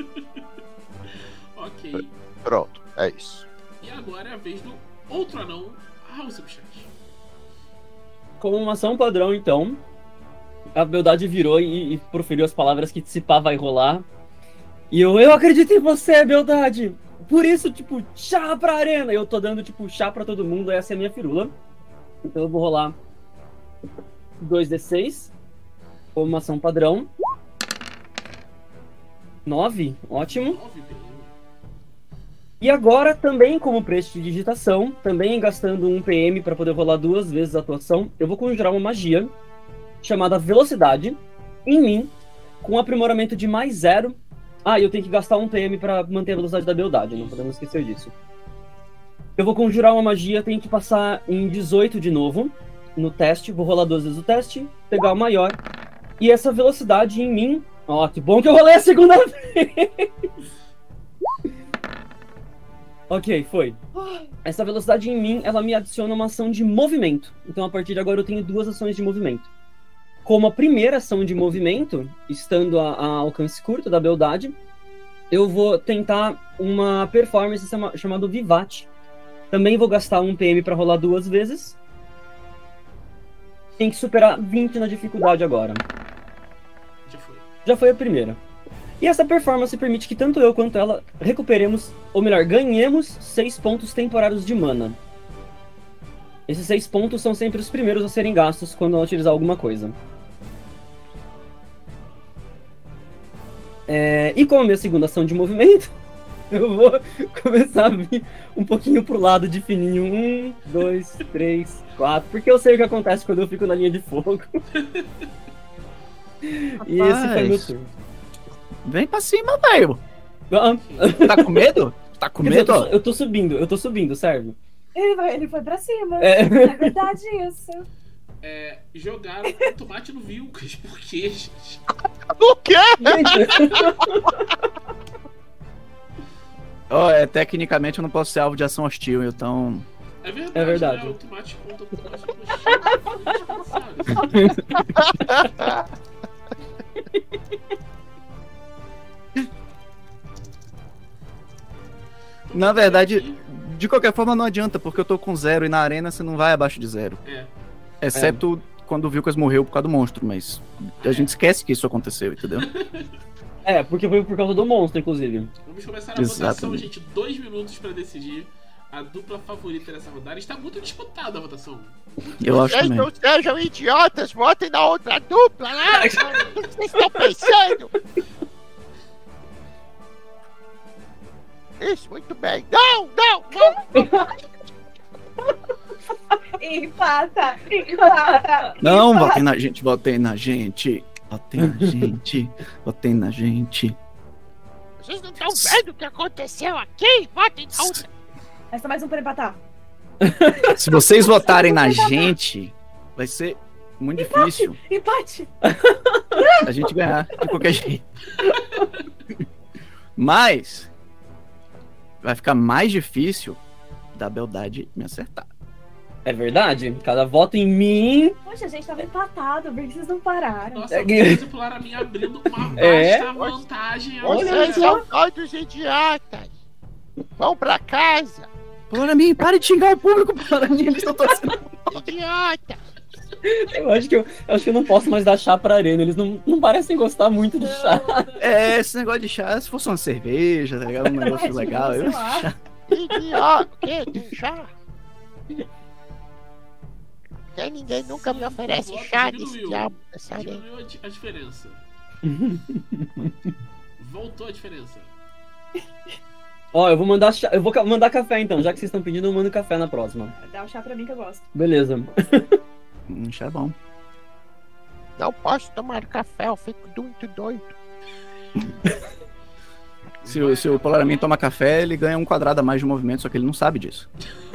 Ok. Pronto, é isso. E agora é a vez do outro anão, Raul Subchat. Como uma ação padrão, então, a beldade virou e, e proferiu as palavras que se pá vai rolar. E eu, eu acredito em você, beldade! Por isso, tipo, chá pra arena! Eu tô dando, tipo, chá pra todo mundo, essa é a minha firula. Então eu vou rolar dois D seis, como uma ação padrão. nove, ótimo. nove, beleza. E agora, também como prestidigitação, também gastando um P M para poder rolar duas vezes a atuação, eu vou conjurar uma magia chamada Velocidade em mim, com aprimoramento de mais zero. Ah, e eu tenho que gastar um P M para manter a velocidade da beldade, não podemos esquecer disso. Eu vou conjurar uma magia, tenho que passar em dezoito de novo no teste, vou rolar duas vezes o teste, pegar o maior. E essa velocidade em mim... Ó, que bom que eu rolei a segunda vez! Ok, foi. Essa velocidade em mim, ela me adiciona uma ação de movimento. Então, a partir de agora, eu tenho duas ações de movimento. Como a primeira ação de movimento, estando a, a alcance curto da beldade, eu vou tentar uma performance chama, chamada Vivat. Também vou gastar um P M para rolar duas vezes. Tem que superar vinte na dificuldade agora. Já foi. Já foi a primeira. E essa performance permite que tanto eu quanto ela recuperemos, ou melhor, ganhemos seis pontos temporários de mana. Esses seis pontos são sempre os primeiros a serem gastos quando ela utilizar alguma coisa. É, e como a minha segunda ação de movimento, eu vou começar a vir um pouquinho pro lado de fininho. Um, dois, três, quatro. Porque eu sei o que acontece quando eu fico na linha de fogo. E esse foi meu turno. Vem pra cima, velho. Ah, Tá com medo? Tá com quer dizer, medo? eu, tô, eu tô subindo, eu tô subindo, serve? Ele, vai, ele foi pra cima. É. É verdade isso. É, jogaram o tomate no Vilcas. Por quê, gente? O quê? Ó, é, tecnicamente eu não posso ser alvo de ação hostil, então. É verdade, É verdade. Né? O tomate conta com o tomate no Na verdade, de qualquer forma não adianta, porque eu tô com zero e na arena você não vai abaixo de zero. É. Exceto quando o Vilcas morreu por causa do monstro, mas a gente esquece que isso aconteceu, entendeu? É, porque foi por causa do monstro, inclusive. Vamos começar a votação, Exatamente. gente. Dois minutos pra decidir a dupla favorita dessa rodada. Está muito disputada a votação. Eu acho Vocês também. não sejam idiotas, votem na outra dupla, né? O que vocês estão pensando? Isso, muito bem. Não, não, não. Empata, empata. Não, empata. votem na gente, votem na gente. Votem na gente, votem na gente. Vocês não estão vendo o que aconteceu aqui? Votem na outra. Resta mais um pra empatar. Se vocês votarem na gente, vai ser muito difícil Empate. a gente ganhar de qualquer jeito. Mas vai ficar mais difícil da beldade me acertar. É verdade? Cada voto em mim. Poxa, a gente tava empatado, por que vocês não pararam? Nossa, É o que- Popular a mim abrindo uma vasta É? vantagem. Olha agora. Vocês são todos idiotas. Vão pra casa. Para mim, pare de xingar o público, para mim, eles estão torcendo. Idiota. Eu acho que eu, eu acho que eu não posso mais dar chá pra arena. Eles não, não parecem gostar muito de chá. É, esse negócio de chá, se fosse uma cerveja, tá ligado? Um negócio legal. Sei Eu... lá. Idiota. O quê? Tem chá? Tem ninguém nunca me oferece Voto chá diminuiu. desse diabo dessa areia. Diminuiu a, di- a diferença. Voltou a diferença. Ó, eu vou mandar chá, eu vou ca- mandar café então. Já que vocês estão pedindo, eu mando café na próxima. Dá um chá pra mim que eu gosto. Beleza. Hum, chá é bom. Não posso tomar café, eu fico muito doido. Se, o- se o Polaramin toma café, ele ganha um quadrado a mais de movimento, só que ele não sabe disso.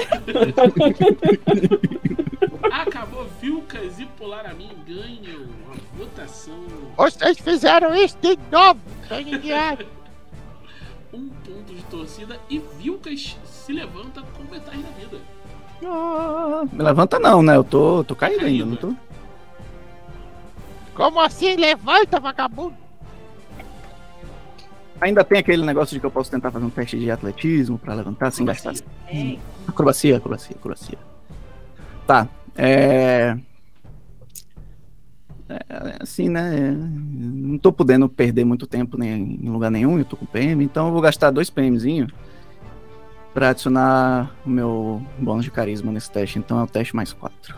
Acabou, Vilcas e Polar a mim ganham a votação. Vocês fizeram isso de novo, sou idiota. um ponto de torcida e Vilcas se levanta com metade da vida. Ah, me levanta não, né? Eu tô, tô caído Caído. ainda, não tô? Como assim? Levanta, vagabundo! Ainda tem aquele negócio de que eu posso tentar fazer um teste de atletismo pra levantar sem gastar. Ei, Acrobacia, acrobacia, acrobacia. Tá, é... é... Assim, né? é, Não tô podendo perder muito tempo nem em lugar nenhum, eu tô com P M, então eu vou gastar dois PMzinho pra adicionar o meu bônus de carisma nesse teste, então é o teste mais quatro.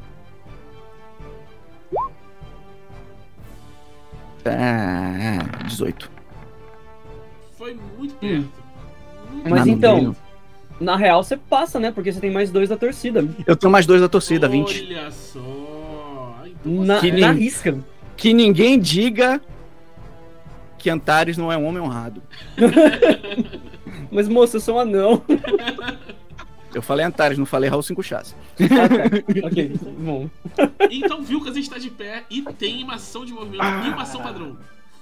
É... dezoito. Foi muito perto. Muito Mas Não, então, não dele. na real você passa, né? Porque você tem mais dois da torcida. Eu tenho mais dois da torcida, vinte. Olha só. Então Na, você- Que na nem- risca. Que ninguém diga que Antares não é um homem honrado. Mas, moça, eu sou um anão. Eu falei Antares, não falei Raul Cinco Chás. Ah, tá. Ok, bom. Então Vilcas está de pé e tem uma ação de movimento e uma ação padrão.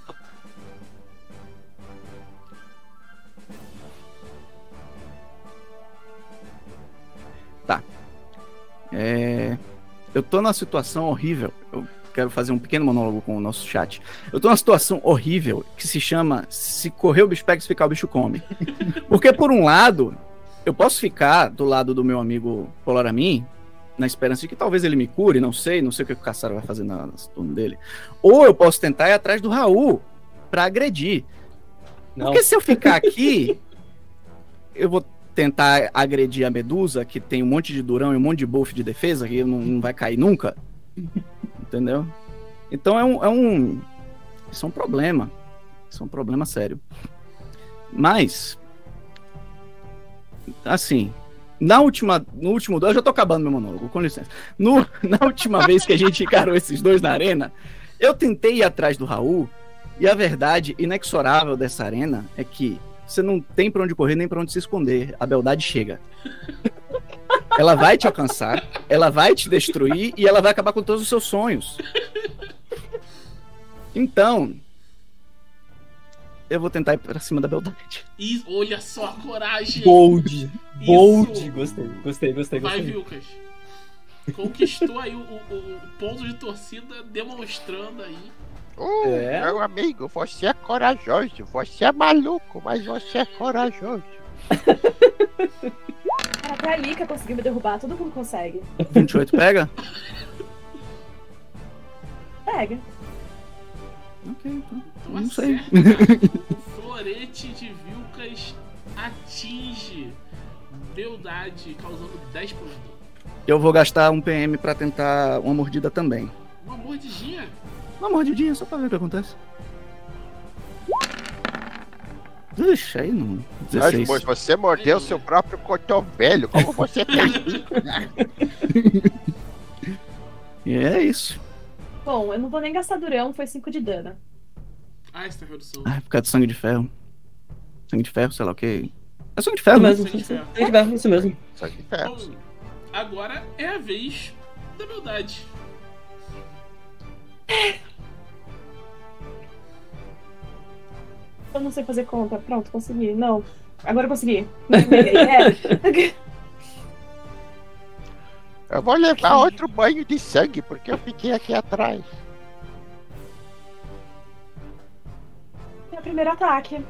É... Eu tô numa situação horrível. Eu quero fazer um pequeno monólogo com o nosso chat. Eu tô numa situação horrível que se chama se correr o bicho pega, se ficar o bicho come. Porque por um lado, eu posso ficar do lado do meu amigo Poloramin, na esperança de que talvez ele me cure, não sei, não sei o que o Caçaro vai fazer na, no turno dele. Ou eu posso tentar ir atrás do Raul pra agredir. Não. Porque se eu ficar aqui, eu vou tentar agredir a Medusa, que tem um monte de durão e um monte de buff de defesa, que não, não vai cair nunca. Entendeu? Então é um, é um... Isso é um problema. Isso é um problema sério. Mas... Assim... Na última, no último... Eu já tô acabando meu monólogo, com licença. No, na última vez que a gente encarou esses dois na arena, eu tentei ir atrás do Raul, e a verdade inexorável dessa arena é que você não tem pra onde correr nem pra onde se esconder. A beldade chega. Ela vai te alcançar, ela vai te destruir e ela vai acabar com todos os seus sonhos. Então, eu vou tentar ir pra cima da beldade. E olha só a coragem. Bold. Bold. Isso. Gostei, gostei, gostei, Vai, gostei. Vilcas. Conquistou aí o, o- o ponto de torcida, demonstrando aí. Uh, É. Meu amigo, você é corajoso. Você é maluco, mas você é corajoso. cara, até a Lika conseguiu me derrubar, todo mundo consegue. vinte e oito pega? Pega. Ok, então. Então Não sei. acerta. O florete de Vilcas atinge Beldade, causando dez pontos. Eu vou gastar um P M pra tentar uma mordida também. Uma mordidinha. Uma mordidinha só pra ver o que acontece. Ixi, aí não. Mas, dezesseis. pois você mordeu seu próprio cotovelo. Como você fez isso? E é isso. Bom, eu não vou nem gastar durão, foi cinco de dano. Ah, essa redução. Ai, por causa de sangue de ferro. Sangue de ferro, sei lá o que. É sangue de ferro, Isso né? mesmo, Sangue de ferro. sangue de ferro, isso mesmo. Sangue de ferro. Bom, agora é a vez da Beldade. Eu não sei fazer conta. Pronto, consegui. Não. Agora eu consegui. É. Eu vou levar outro banho de sangue, porque eu fiquei aqui atrás. Meu primeiro ataque.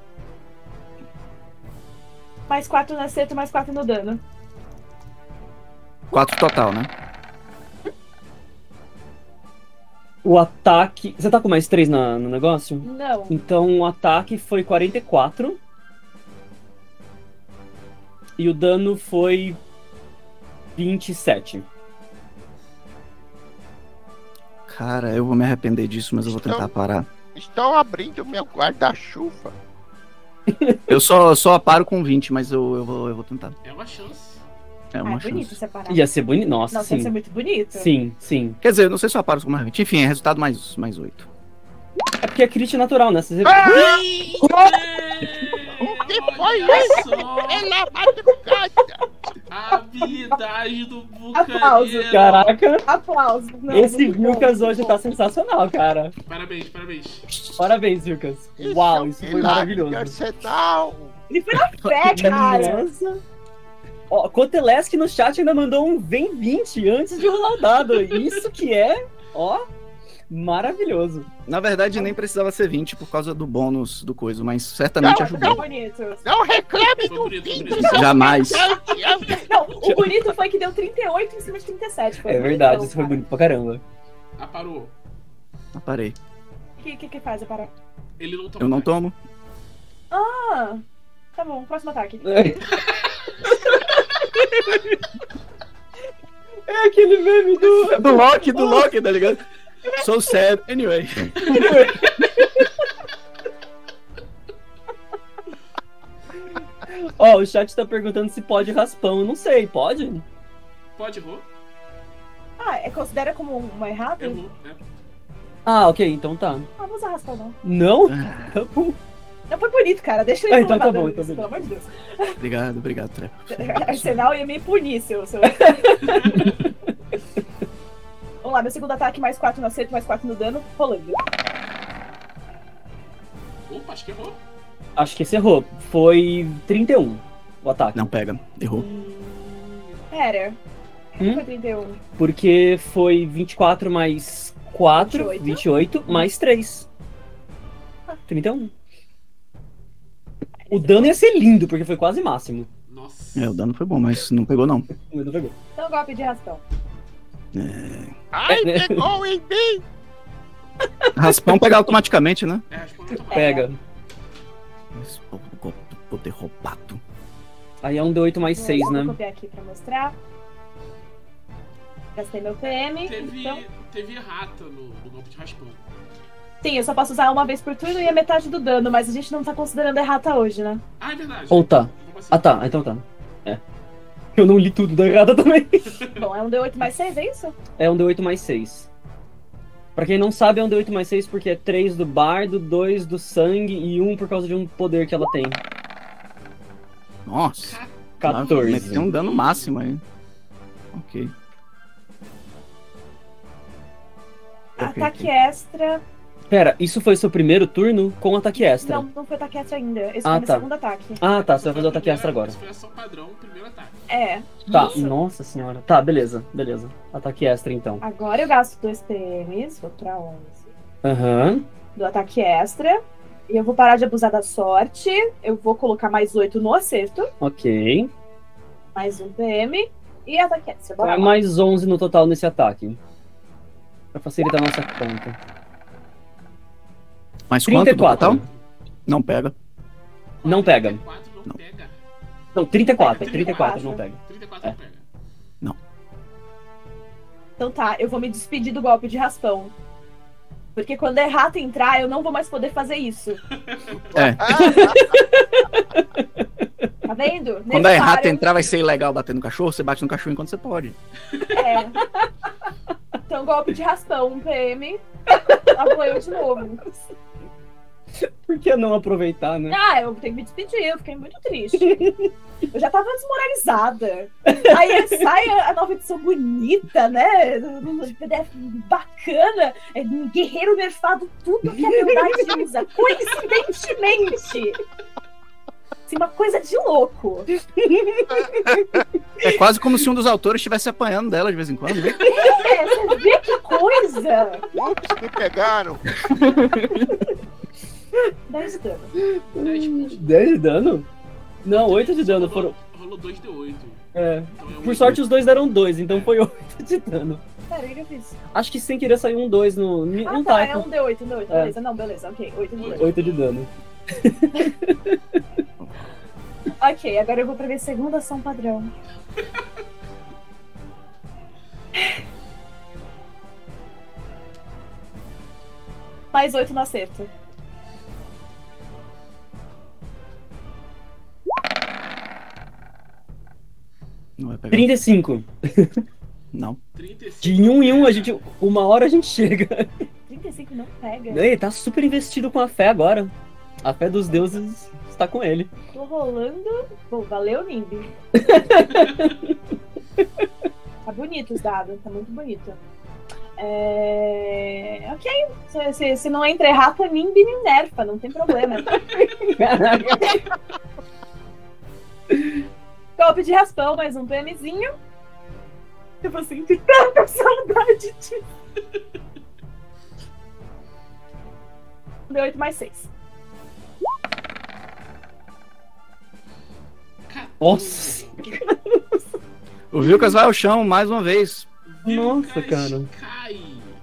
Mais quatro no acerto, mais quatro no dano. quatro total, né? O ataque. Você tá com mais três na, no negócio? Não. Então o ataque foi quarenta e quatro. E o dano foi vinte e sete. Cara, eu vou me arrepender disso, mas eu vou tentar Então- parar. Estou abrindo meu guarda-chuva. Eu só, só paro com vinte, mas eu, eu, vou, eu vou tentar. É uma chance. É Ah, uma é bonito chance. separar. Ia ser bonito. Nossa, Nossa, ia sim. ser muito bonito. Sim, sim. Quer dizer, eu não sei se eu paro com mais vinte. Enfim, é resultado mais, mais oito. É porque é crit natural, né? Você... O que foi isso? Pela madrugada! A habilidade do Aplauso, bucaneiro. Caraca, Aplausos. Não, esse muito bom, Vilcas muito hoje bom. tá sensacional, cara. Parabéns, parabéns. Parabéns, Vilcas. Uau, isso foi maravilhoso. Arsenal. Ele foi na fé, cara. Nossa. Ó, Kotelesk no chat ainda mandou um vem vinte antes de rolar o dado. Isso que é, ó, maravilhoso. Na verdade, nem precisava ser vinte por causa do bônus do coisa, mas certamente Não, ajudou. Bonito. Não reclame Foi do bonito, foi vinte. bonito. Jamais. Não, o bonito foi que deu trinta e oito em cima de trinta e sete. Foi É verdade, bonitão, isso foi cara. bonito pra caramba. Ah, parou. Ah, parei. O que, que que faz? Eu parar? Ele não toma. Eu não ataque. tomo. Ah, tá bom, próximo ataque. É aquele meme do. Do Loki, do Loki, tá ligado? So sad. Anyway. Ó, o chat tá perguntando se pode raspão. Eu não sei, pode? Pode, errou? Ah, é, considera como uma errada? Errou, né? Ah, ok, então tá. Ah, não usa raspão, não. Não? Tá bom. Não foi bonito, cara. Deixa ele Ah, então falar tá bom, dano, então pelo amor de Deus. Obrigado, obrigado, Trevor. Arsenal ia me punir, seu. seu... Vamos lá, meu segundo ataque, mais quatro no acerto, mais quatro no dano, rolando. Opa, acho que errou. Acho que esse errou. Foi trinta e um o ataque. Não pega, errou. Pera. Hum? Foi trinta e um. Porque foi vinte e quatro mais quatro, vinte e oito. vinte e oito mais três. trinta e um. O dano ia ser lindo, porque foi quase máximo. Nossa. É, o dano foi bom, mas não pegou não. Mas não pegou. Então, golpe de raspão. Ai, pegou em mim. Raspão pega automaticamente, né? É, acho que não toma. Pega. Mas, pô, pô, poder roubado. Aí é um D oito mais seis, Vou né? copiar aqui pra mostrar. Gastei meu P M. Teve, Então, teve errata no, no golpe de raspão. sim, eu só posso usar uma vez por turno e a metade do dano, mas a gente não tá considerando errata hoje, né? Ah, é verdade. Ou tá. Vamos assim. Ah tá, então tá. É. Eu não li tudo da errada também. Bom, é um D oito mais seis, é isso? É um D oito mais seis. Pra quem não sabe, é um D oito mais seis porque é três do bardo, dois do sangue e um por causa de um poder que ela tem. Nossa. quatorze. Meteu um dano máximo aí. Ok. Ok, Ataque ok. extra. Pera, isso foi seu primeiro turno com ataque extra? Não, não foi ataque extra ainda. Esse Ah, foi meu tá. segundo ataque. Ah, tá, Essa você vai foi fazer o a ataque primeira- extra agora. essa foi ação padrão, primeiro ataque. É. Tá, Isso. nossa senhora. Tá, beleza, beleza. Ataque extra então. Agora eu gasto dois P Ms, vou pra onze. Aham. Do ataque extra. E eu vou parar de abusar da sorte. Eu vou colocar mais oito no acerto. Ok. Mais um P M. E ataque extra. Bora É lá. mais onze no total nesse ataque. Pra facilitar a nossa conta. Mas trinta quanto e do quatro. total? Não pega. Não pega. trinta e quatro não, Não. pega. Não, trinta e quatro. Pega, trinta e quatro não pega. trinta e quatro É. não pega. Então tá, eu vou me despedir do golpe de raspão. Porque quando a errata entrar, eu não vou mais poder fazer isso. É. Tá vendo? Quando a errata Necessário. entrar, vai ser ilegal bater no cachorro, você bate no cachorro enquanto você pode. É. Então, golpe de raspão, um P M. Apoio de novo. Por que não aproveitar, né? Ah, eu tenho que me despedir, eu fiquei muito triste. Eu já tava desmoralizada. Aí sai a, a nova edição bonita, né? Um P D F bacana, é um guerreiro nerfado, tudo que a verdade usa. Coincidentemente. Assim, uma coisa de louco. É quase como se um dos autores estivesse apanhando dela de vez em quando. Viu? É, você vê que coisa. Ups, me pegaram. dez de dano. dez pontos. dez de dano? Não, oito de dano. Foram... Rolou dois D oito. É. Então é um Por sorte, os dois deram dois, então foi oito de dano. Pera, o que eu fiz? Acho que sem querer saiu um dois no. Ah, Não tá, tá, é um D oito, um D oito, É. beleza. Não, beleza, ok. oito de dano. oito de dano. Ok, agora eu vou pra minha segunda ação padrão. Mais oito no acerto. Não vai pegar. trinta e cinco. Não. trinta e cinco. De um em um, a gente. Uma hora a gente chega. trinta e cinco não pega. Ele tá super investido com a fé agora. A fé dos deuses tu tá com ele. Tô rolando. Bom, valeu, Nimbi. Tá bonito os dados, tá muito bonito. É... Ok. Se, se, se não entra errata, Nimbi nem nerfa, não tem problema. Golpe de raspão, mais um PMzinho. Eu vou sentir tanta saudade disso. Deu oito mais seis. Nossa. O Vilcas vai ao chão mais uma vez. Nossa, cara. Cai.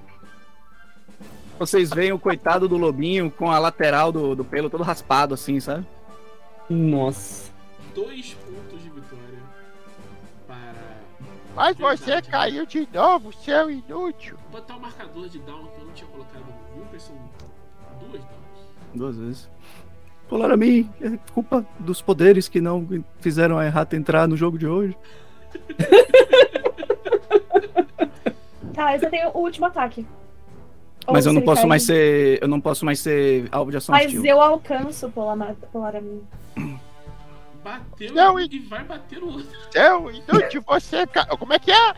Vocês veem o coitado do lobinho com a lateral do, do pelo todo raspado, assim, sabe? Nossa. Dois pontos de vitória para. Mas você Verdade. caiu de novo, seu inútil. Vou botar o marcador de down que eu não tinha colocado no Wilker, são duas downs. Duas vezes. Falaram a mim, é culpa dos poderes que não fizeram a errata entrar no jogo de hoje. Tá, esse eu tenho o último ataque. Mas Ou eu não se posso ele mais cai- ser. Eu não posso mais ser alvo de ação Mas hostil. eu alcanço Polar, Polar a mim. Bateu Não, e vai bater o outro. Seu inútil, você ca... Como é que é?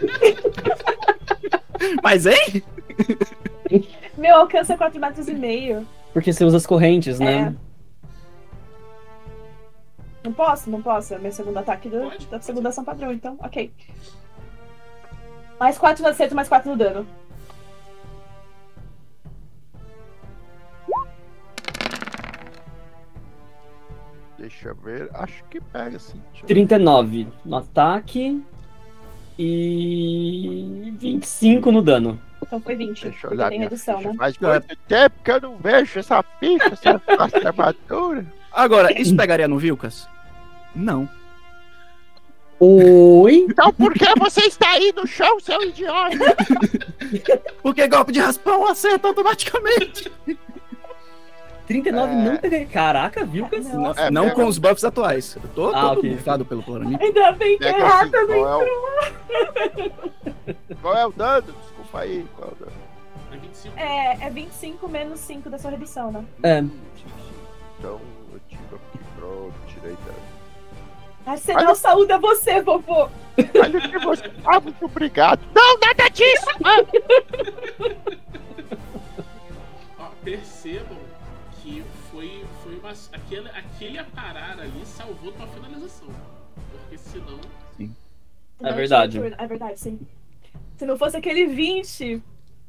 Mas hein? Meu alcance é quatro metros e meio. Porque você usa as correntes, né? Não posso, não posso. É meu segundo ataque do, Pode, da pode. segunda ação padrão, então, ok. Mais quatro no acerto, mais quatro no dano. Deixa eu ver. Acho que pega sim. Deixa eu ver. trinta e nove no ataque. E vinte e cinco no dano. Então foi vinte. Deixa eu Porque olhar tem minha redução, ficha. né? Faz muito tempo que eu não vejo essa ficha, essa, essa armadura. Agora, isso pegaria no Vilcas? Não. Oi? Então por que você está aí no chão, seu idiota? Porque golpe de raspão acerta automaticamente. trinta e nove É. não peguei. Caraca, viu? Que Não. Não, É não mesmo? com os buffs atuais. Eu tô Ah, todo ok. bufado pelo Polarami. Ainda bem que É é que assim, rata, né? qual, é o... qual é o dano? Desculpa aí. Qual é o dano? É vinte e cinco. É, é vinte e cinco menos cinco da sua redução, né? É. Então eu tiro aqui, pronto, tirei dano. Arsenal saúde a você, vovô! Olha que você. Ah, muito obrigado. Não, nada disso! Ah, Ó, percebam que foi, foi uma. Aquele, aquele a parar ali salvou tua finalização. Porque senão. É verdade. É verdade, sim. Se não fosse aquele vinte.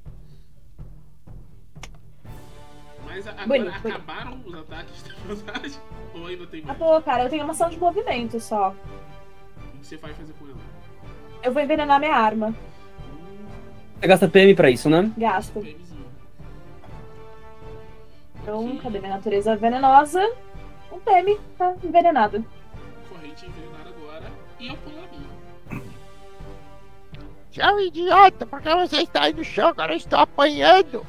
Mas a- agora Bonito, bonito. acabaram os ataques da vantagem? Ou ainda tem Ah, mais? pô, cara, eu tenho uma ação de movimento só. O que você vai fazer com ela? Eu vou envenenar minha arma. Hum, Você gasta P M pra isso, né? Gasto. PMzinho. Então, cadê minha natureza venenosa? Um P M tá envenenado. Corrente envenenada agora. E eu pulo a minha. seu idiota, por que você está aí no chão? Agora eu estou apanhando.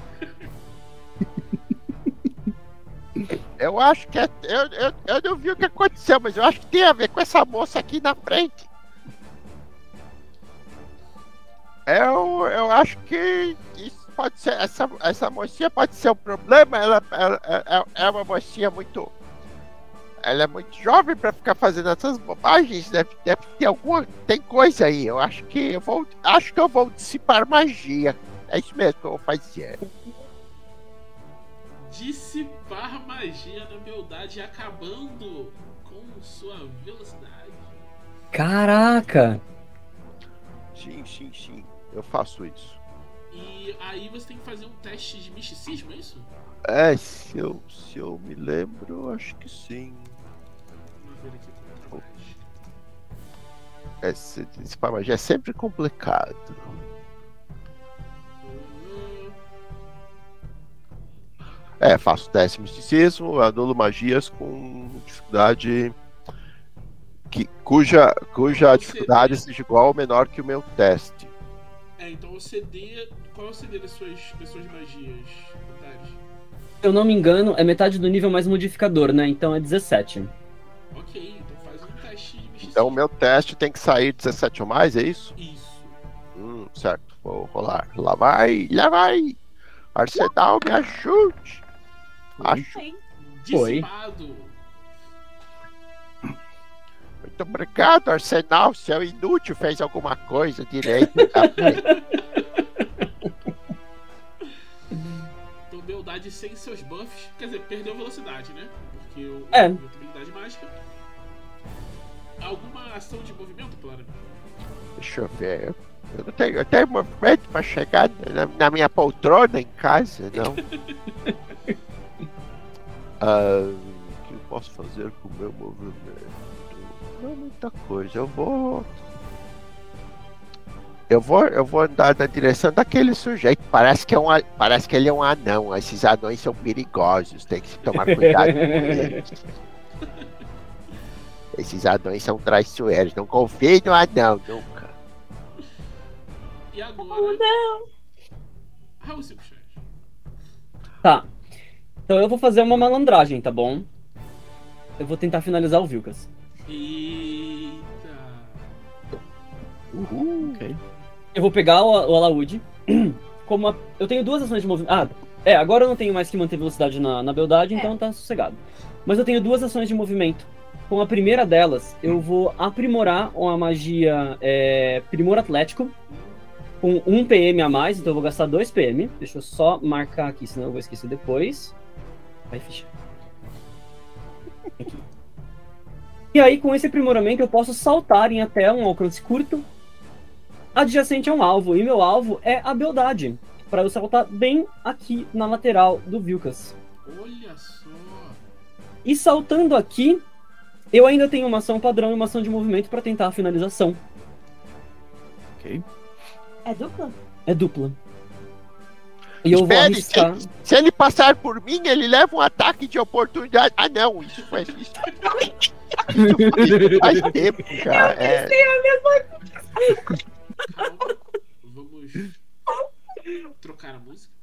Eu acho que é. Eu, eu, eu não vi o que aconteceu, mas eu acho que tem a ver com essa moça aqui na frente. Eu, eu acho que isso pode ser. Essa, essa mocinha pode ser um problema. Ela, ela, ela é uma mocinha muito. Ela é muito jovem pra ficar fazendo essas bobagens. Deve, deve ter alguma. Tem coisa aí. Eu acho que eu vou. Acho que eu vou dissipar magia. É isso mesmo que eu vou fazer. Dissipar magia na beldade, acabando com sua velocidade. Caraca! Sim, sim, sim. Eu faço isso. E aí você tem que fazer um teste de misticismo, é isso? É, se eu, se eu me lembro, acho que sim. Vamos ver aqui como tá mais. É, se dissipar magia é sempre complicado. Hum, É, faço teste de misticismo, anulo magias com dificuldade. Que, cuja cuja O dificuldade C D. seja igual ou menor que o meu teste. É, então o C D. Qual é o C D das suas, das suas magias, Antares? Se eu não me engano, é metade do nível mais modificador, né? Então é dezessete. Ok, então faz um teste de misticismo. Então o meu teste tem que sair dezessete ou mais, é isso? Isso. Hum, certo, vou rolar. Lá vai, lá vai! Arsenal, me ajude! Acho. Sim. Foi. Dissipado. muito obrigado, Arsenal. Seu inútil fez alguma coisa direito. Então, beldade sem seus buffs. Quer dizer, perdeu velocidade, né? Porque o É. a habilidade mágica. Alguma ação de movimento, Clara? Deixa eu ver. Eu não tenho, eu tenho movimento pra chegar na, na minha poltrona em casa, não. Ah, o que eu posso fazer com o meu movimento? Não é muita coisa. Eu vou. Eu vou, eu vou andar na direção daquele sujeito. Parece que, é um, a- parece que ele é um anão. Esses anões são perigosos. Tem que se tomar cuidado com eles. Esses anões são traiçoeiros. Não confie no anão, nunca. E agora. Oh, não. Raul Silvio. Tá. Então eu vou fazer uma malandragem, tá bom? Eu vou tentar finalizar o Vilcas. Eita. Uhul. Ok. Eu vou pegar o, o Alaúde. Como a- eu tenho duas ações de movimento. Ah, é, agora eu não tenho mais que manter velocidade na, na beldade, então tá sossegado. Mas eu tenho duas ações de movimento. Com a primeira delas, eu vou aprimorar uma magia é, Primor Atlético. Com um P M a mais, então eu vou gastar dois P M. Deixa eu só marcar aqui, senão eu vou esquecer depois. Vai fechar. Aqui. E aí, com esse aprimoramento, eu posso saltar em até um alcance curto, adjacente a um alvo. E meu alvo é a beldade, para eu saltar bem aqui na lateral do Vilcas. Olha só. E saltando aqui, eu ainda tenho uma ação padrão e uma ação de movimento para tentar a finalização. Ok. É dupla? É dupla. E eu vou Espere, arriscar. se, se ele passar por mim, ele leva um ataque de oportunidade. Ah, não, isso faz isso. Isso faz tempo já. É, Calma. Vamos trocar a música.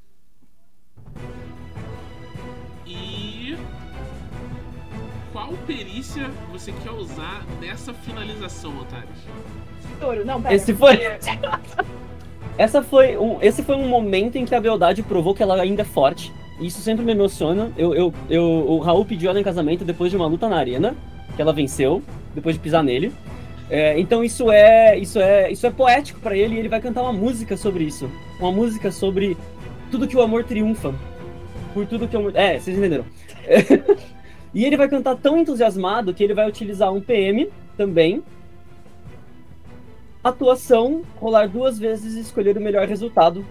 E qual perícia você quer usar nessa finalização, Otários? Touro, não, pera. Esse foi. Essa foi um, esse foi um momento em que a beldade provou que ela ainda é forte. E isso sempre me emociona. Eu, eu, eu, o Raul pediu ela em casamento depois de uma luta na arena, que ela venceu, depois de pisar nele. É, então isso é, isso é, isso é poético pra ele e ele vai cantar uma música sobre isso. Uma música sobre tudo que o amor triunfa. Por tudo que o amor... É, vocês entenderam. E ele vai cantar tão entusiasmado que ele vai utilizar um P M também. Atuação, rolar duas vezes e escolher o melhor resultado.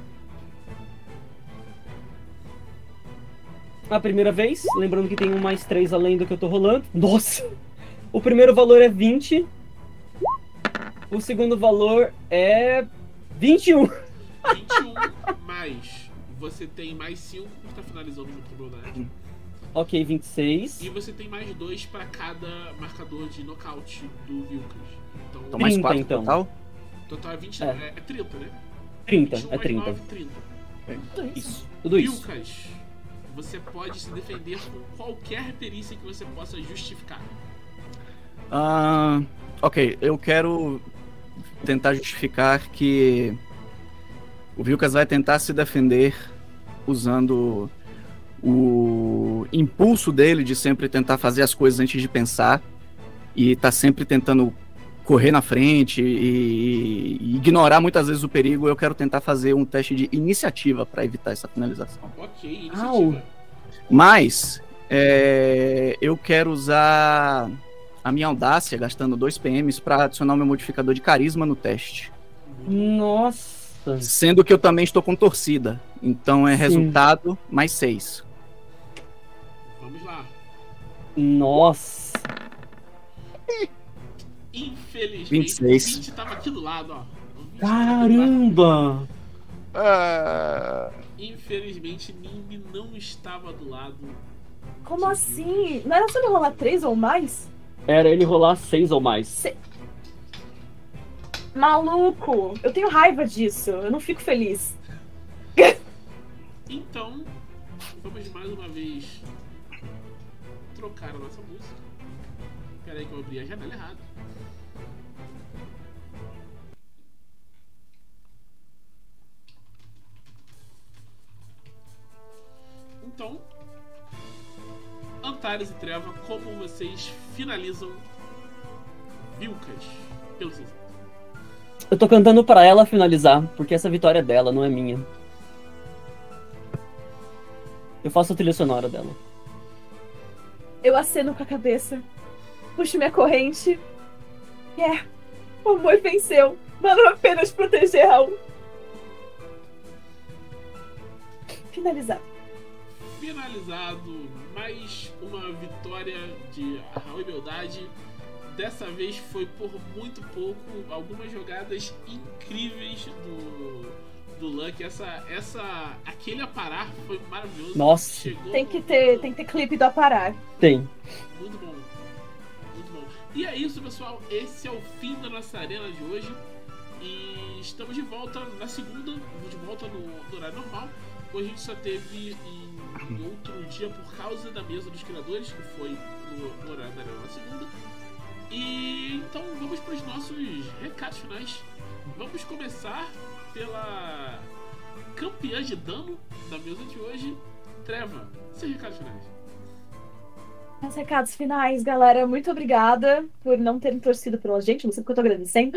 A primeira vez, lembrando que tem um mais três além do que eu tô rolando. Nossa! O primeiro valor é vinte. O segundo valor é vinte e um. vinte e um mais. Você tem mais cinco por estar finalizando junto com a beldade. Ok, vinte e seis. E você tem mais dois para cada marcador de nocaute do Vilcas. Então, Então mais trinta, quatro então. total? total é vinte. É. É, é trinta, né? trinta, vinte e um é mais trinta. nove, trinta. Isso, tudo isso. Vilcas, você pode se defender com qualquer perícia que você possa justificar. Ah, ok, eu quero tentar justificar que o Vilcas vai tentar se defender usando o impulso dele de sempre tentar fazer as coisas antes de pensar e tá sempre tentando correr na frente e, e ignorar muitas vezes o perigo. Eu quero tentar fazer um teste de iniciativa para evitar essa finalização. Ok, iniciativa. Au. Mas é, eu quero usar a minha audácia, gastando dois P Ms, para adicionar o meu modificador de carisma no teste. Nossa. Sendo que eu também estou com torcida. Então é Sim. resultado mais seis. Vamos lá. Nossa. Infelizmente, vinte e seis. o vinte tava aqui do lado, ó. O vinte tava aqui do lado. Caramba. ah, Infelizmente, Nimbi não estava do lado. Como assim? Não era só ele rolar três ou mais? Era ele rolar seis ou mais. Maluco! Eu tenho raiva disso. Eu não fico feliz. Então, vamos mais uma vez trocar a nossa música. Espera aí que eu abri a janela errada. Então, Antares e Treva, como vocês finalizam Vilcas, pelo Cinzento. Eu tô cantando pra ela finalizar, porque essa vitória é dela, não é minha. Eu faço a trilha sonora dela. Eu aceno com a cabeça, puxo minha corrente. É, yeah, o amor venceu. Mano, apenas proteger Raul. Finalizado. Finalizado, mais uma vitória de Raul e Beldade. Dessa vez foi por muito pouco, algumas jogadas incríveis do, do Luck. Essa, essa, aquele aparar foi maravilhoso. Nossa. Chegou Tem que ter, tem que ter clipe do aparar. Tem. Muito bom, muito bom. E é isso, pessoal. Esse é o fim da nossa arena de hoje. E estamos de volta na segunda, de volta no, no horário normal. Hoje a gente só teve em, em outro dia por causa da mesa dos criadores, que foi no, no horário da arena na segunda. E então vamos para os nossos recados finais. Vamos começar pela campeã de dano da mesa de hoje, Treva. Seus recados finais. Meus recados finais, galera. Muito obrigada por não terem torcido pela gente. Não sei porque eu tô agradecendo.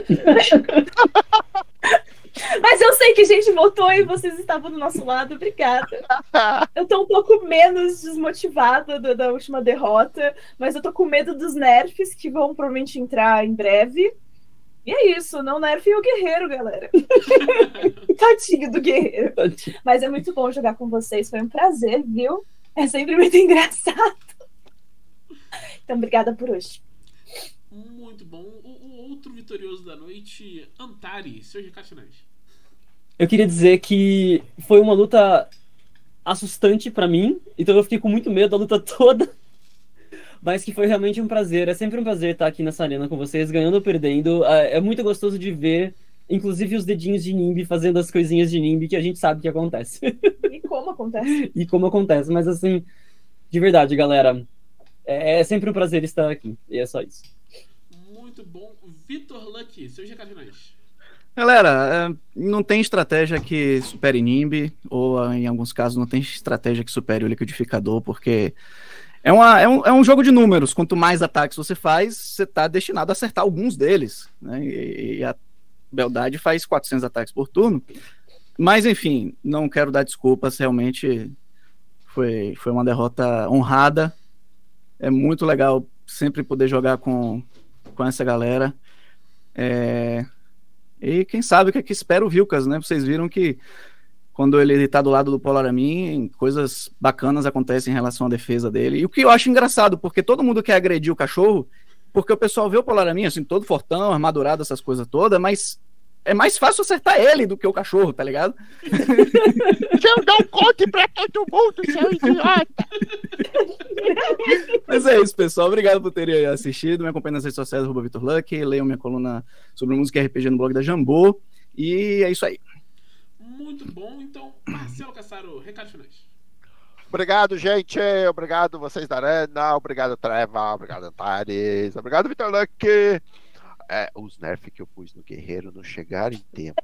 Mas eu sei que a gente votou e vocês estavam do nosso lado. Obrigada. Eu tô um pouco menos desmotivada da, da última derrota, mas eu tô com medo dos nerfs que vão provavelmente entrar em breve. E é isso, não nerfem o guerreiro, galera. Tadinho do guerreiro. Mas é muito bom jogar com vocês, foi um prazer, viu? É sempre muito engraçado. Então, obrigada por hoje. Muito bom. O, o outro vitorioso da noite, Antari, seus recados finais. Eu queria dizer que foi uma luta assustante pra mim, então eu fiquei com muito medo da luta toda, mas que foi realmente um prazer. É sempre um prazer estar aqui nessa arena com vocês, ganhando ou perdendo. É muito gostoso de ver, inclusive os dedinhos de Nimbi fazendo as coisinhas de Nimbi que a gente sabe que acontece. E como acontece? E como acontece, mas assim, de verdade, galera, é sempre um prazer estar aqui, e é só isso. Muito bom. Vitor Lucky, seus recados finais. Galera, não tem estratégia que supere Nimbi, ou em alguns casos não tem estratégia que supere o liquidificador, porque é, uma, é, um, é um jogo de números. Quanto mais ataques você faz, você está destinado a acertar alguns deles, né? E, e a Beldade faz quatrocentos ataques por turno. Mas, enfim, não quero dar desculpas, realmente foi, foi uma derrota honrada. É muito legal sempre poder jogar com, com essa galera. É... E quem sabe o que é que espera o Vilcas, né? Vocês viram que quando ele tá do lado do Polaramin, coisas bacanas acontecem em relação à defesa dele. E o que eu acho engraçado, porque todo mundo quer agredir o cachorro, porque o pessoal vê o Polaramin, assim, todo fortão, armadurado, essas coisas todas, mas é mais fácil acertar ele do que o cachorro, tá ligado? Eu não conte pra todo mundo, seu idiota! Mas é isso, pessoal. Obrigado por terem assistido. Me acompanhem nas redes sociais, arroba Vitor Luck. Leiam minha coluna sobre música e R P G no blog da Jambô. E é isso aí. Muito bom. Então, Marcelo Cassaro, recados finais. Obrigado, gente. Obrigado, vocês da Arena. Obrigado, Treva. Obrigado, Antares. Obrigado, Vitor Luck. É, os nerfs que eu pus no guerreiro não chegaram em tempo.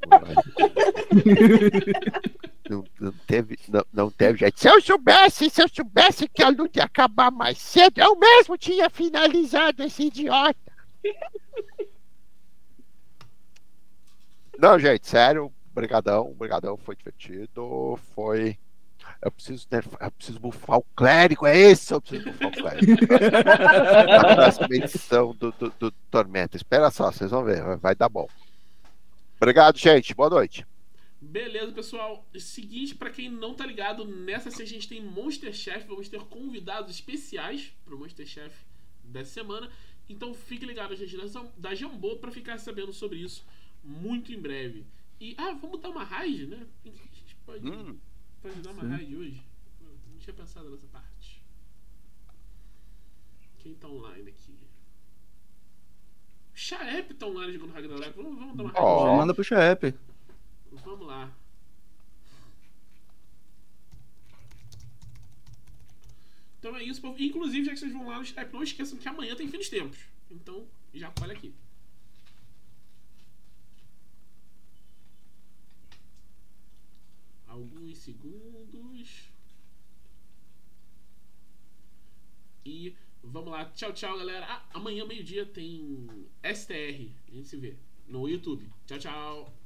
não, não, teve, não, não teve jeito. Se eu soubesse, se eu soubesse que a luta ia acabar mais cedo, eu mesmo tinha finalizado esse idiota. Não, gente, sério, brigadão, brigadão, foi divertido, foi... Eu preciso, eu preciso bufar o clérigo, é esse, eu preciso bufar o clérigo. Na próxima edição do, do, do Tormenta. Espera só, vocês vão ver, vai dar bom. Obrigado, gente, boa noite. Beleza, pessoal. Seguinte, pra quem não tá ligado, nessa sexta a gente tem Monster Chef, vamos ter convidados especiais pro Monster Chef dessa semana. Então fique ligado, gente, da Jambô pra ficar sabendo sobre isso muito em breve. E, ah, vamos dar uma raid, né? A gente pode... Hum. Pode dar uma raid hoje? Não tinha pensado nessa parte. Quem tá online aqui? Chaep tá online jogando Ragnarok. Vamos, vamos dar uma raid. Oh. Manda pro Chaep. Vamos lá. Então é isso, povo. Inclusive, já que vocês vão lá no Chaep, não esqueçam que amanhã tem fim dos tempos. Então, já colhe aqui. Alguns segundos. E vamos lá. Tchau, tchau, galera. Ah, amanhã, meio-dia, tem S T R. A gente se vê no YouTube. Tchau, tchau.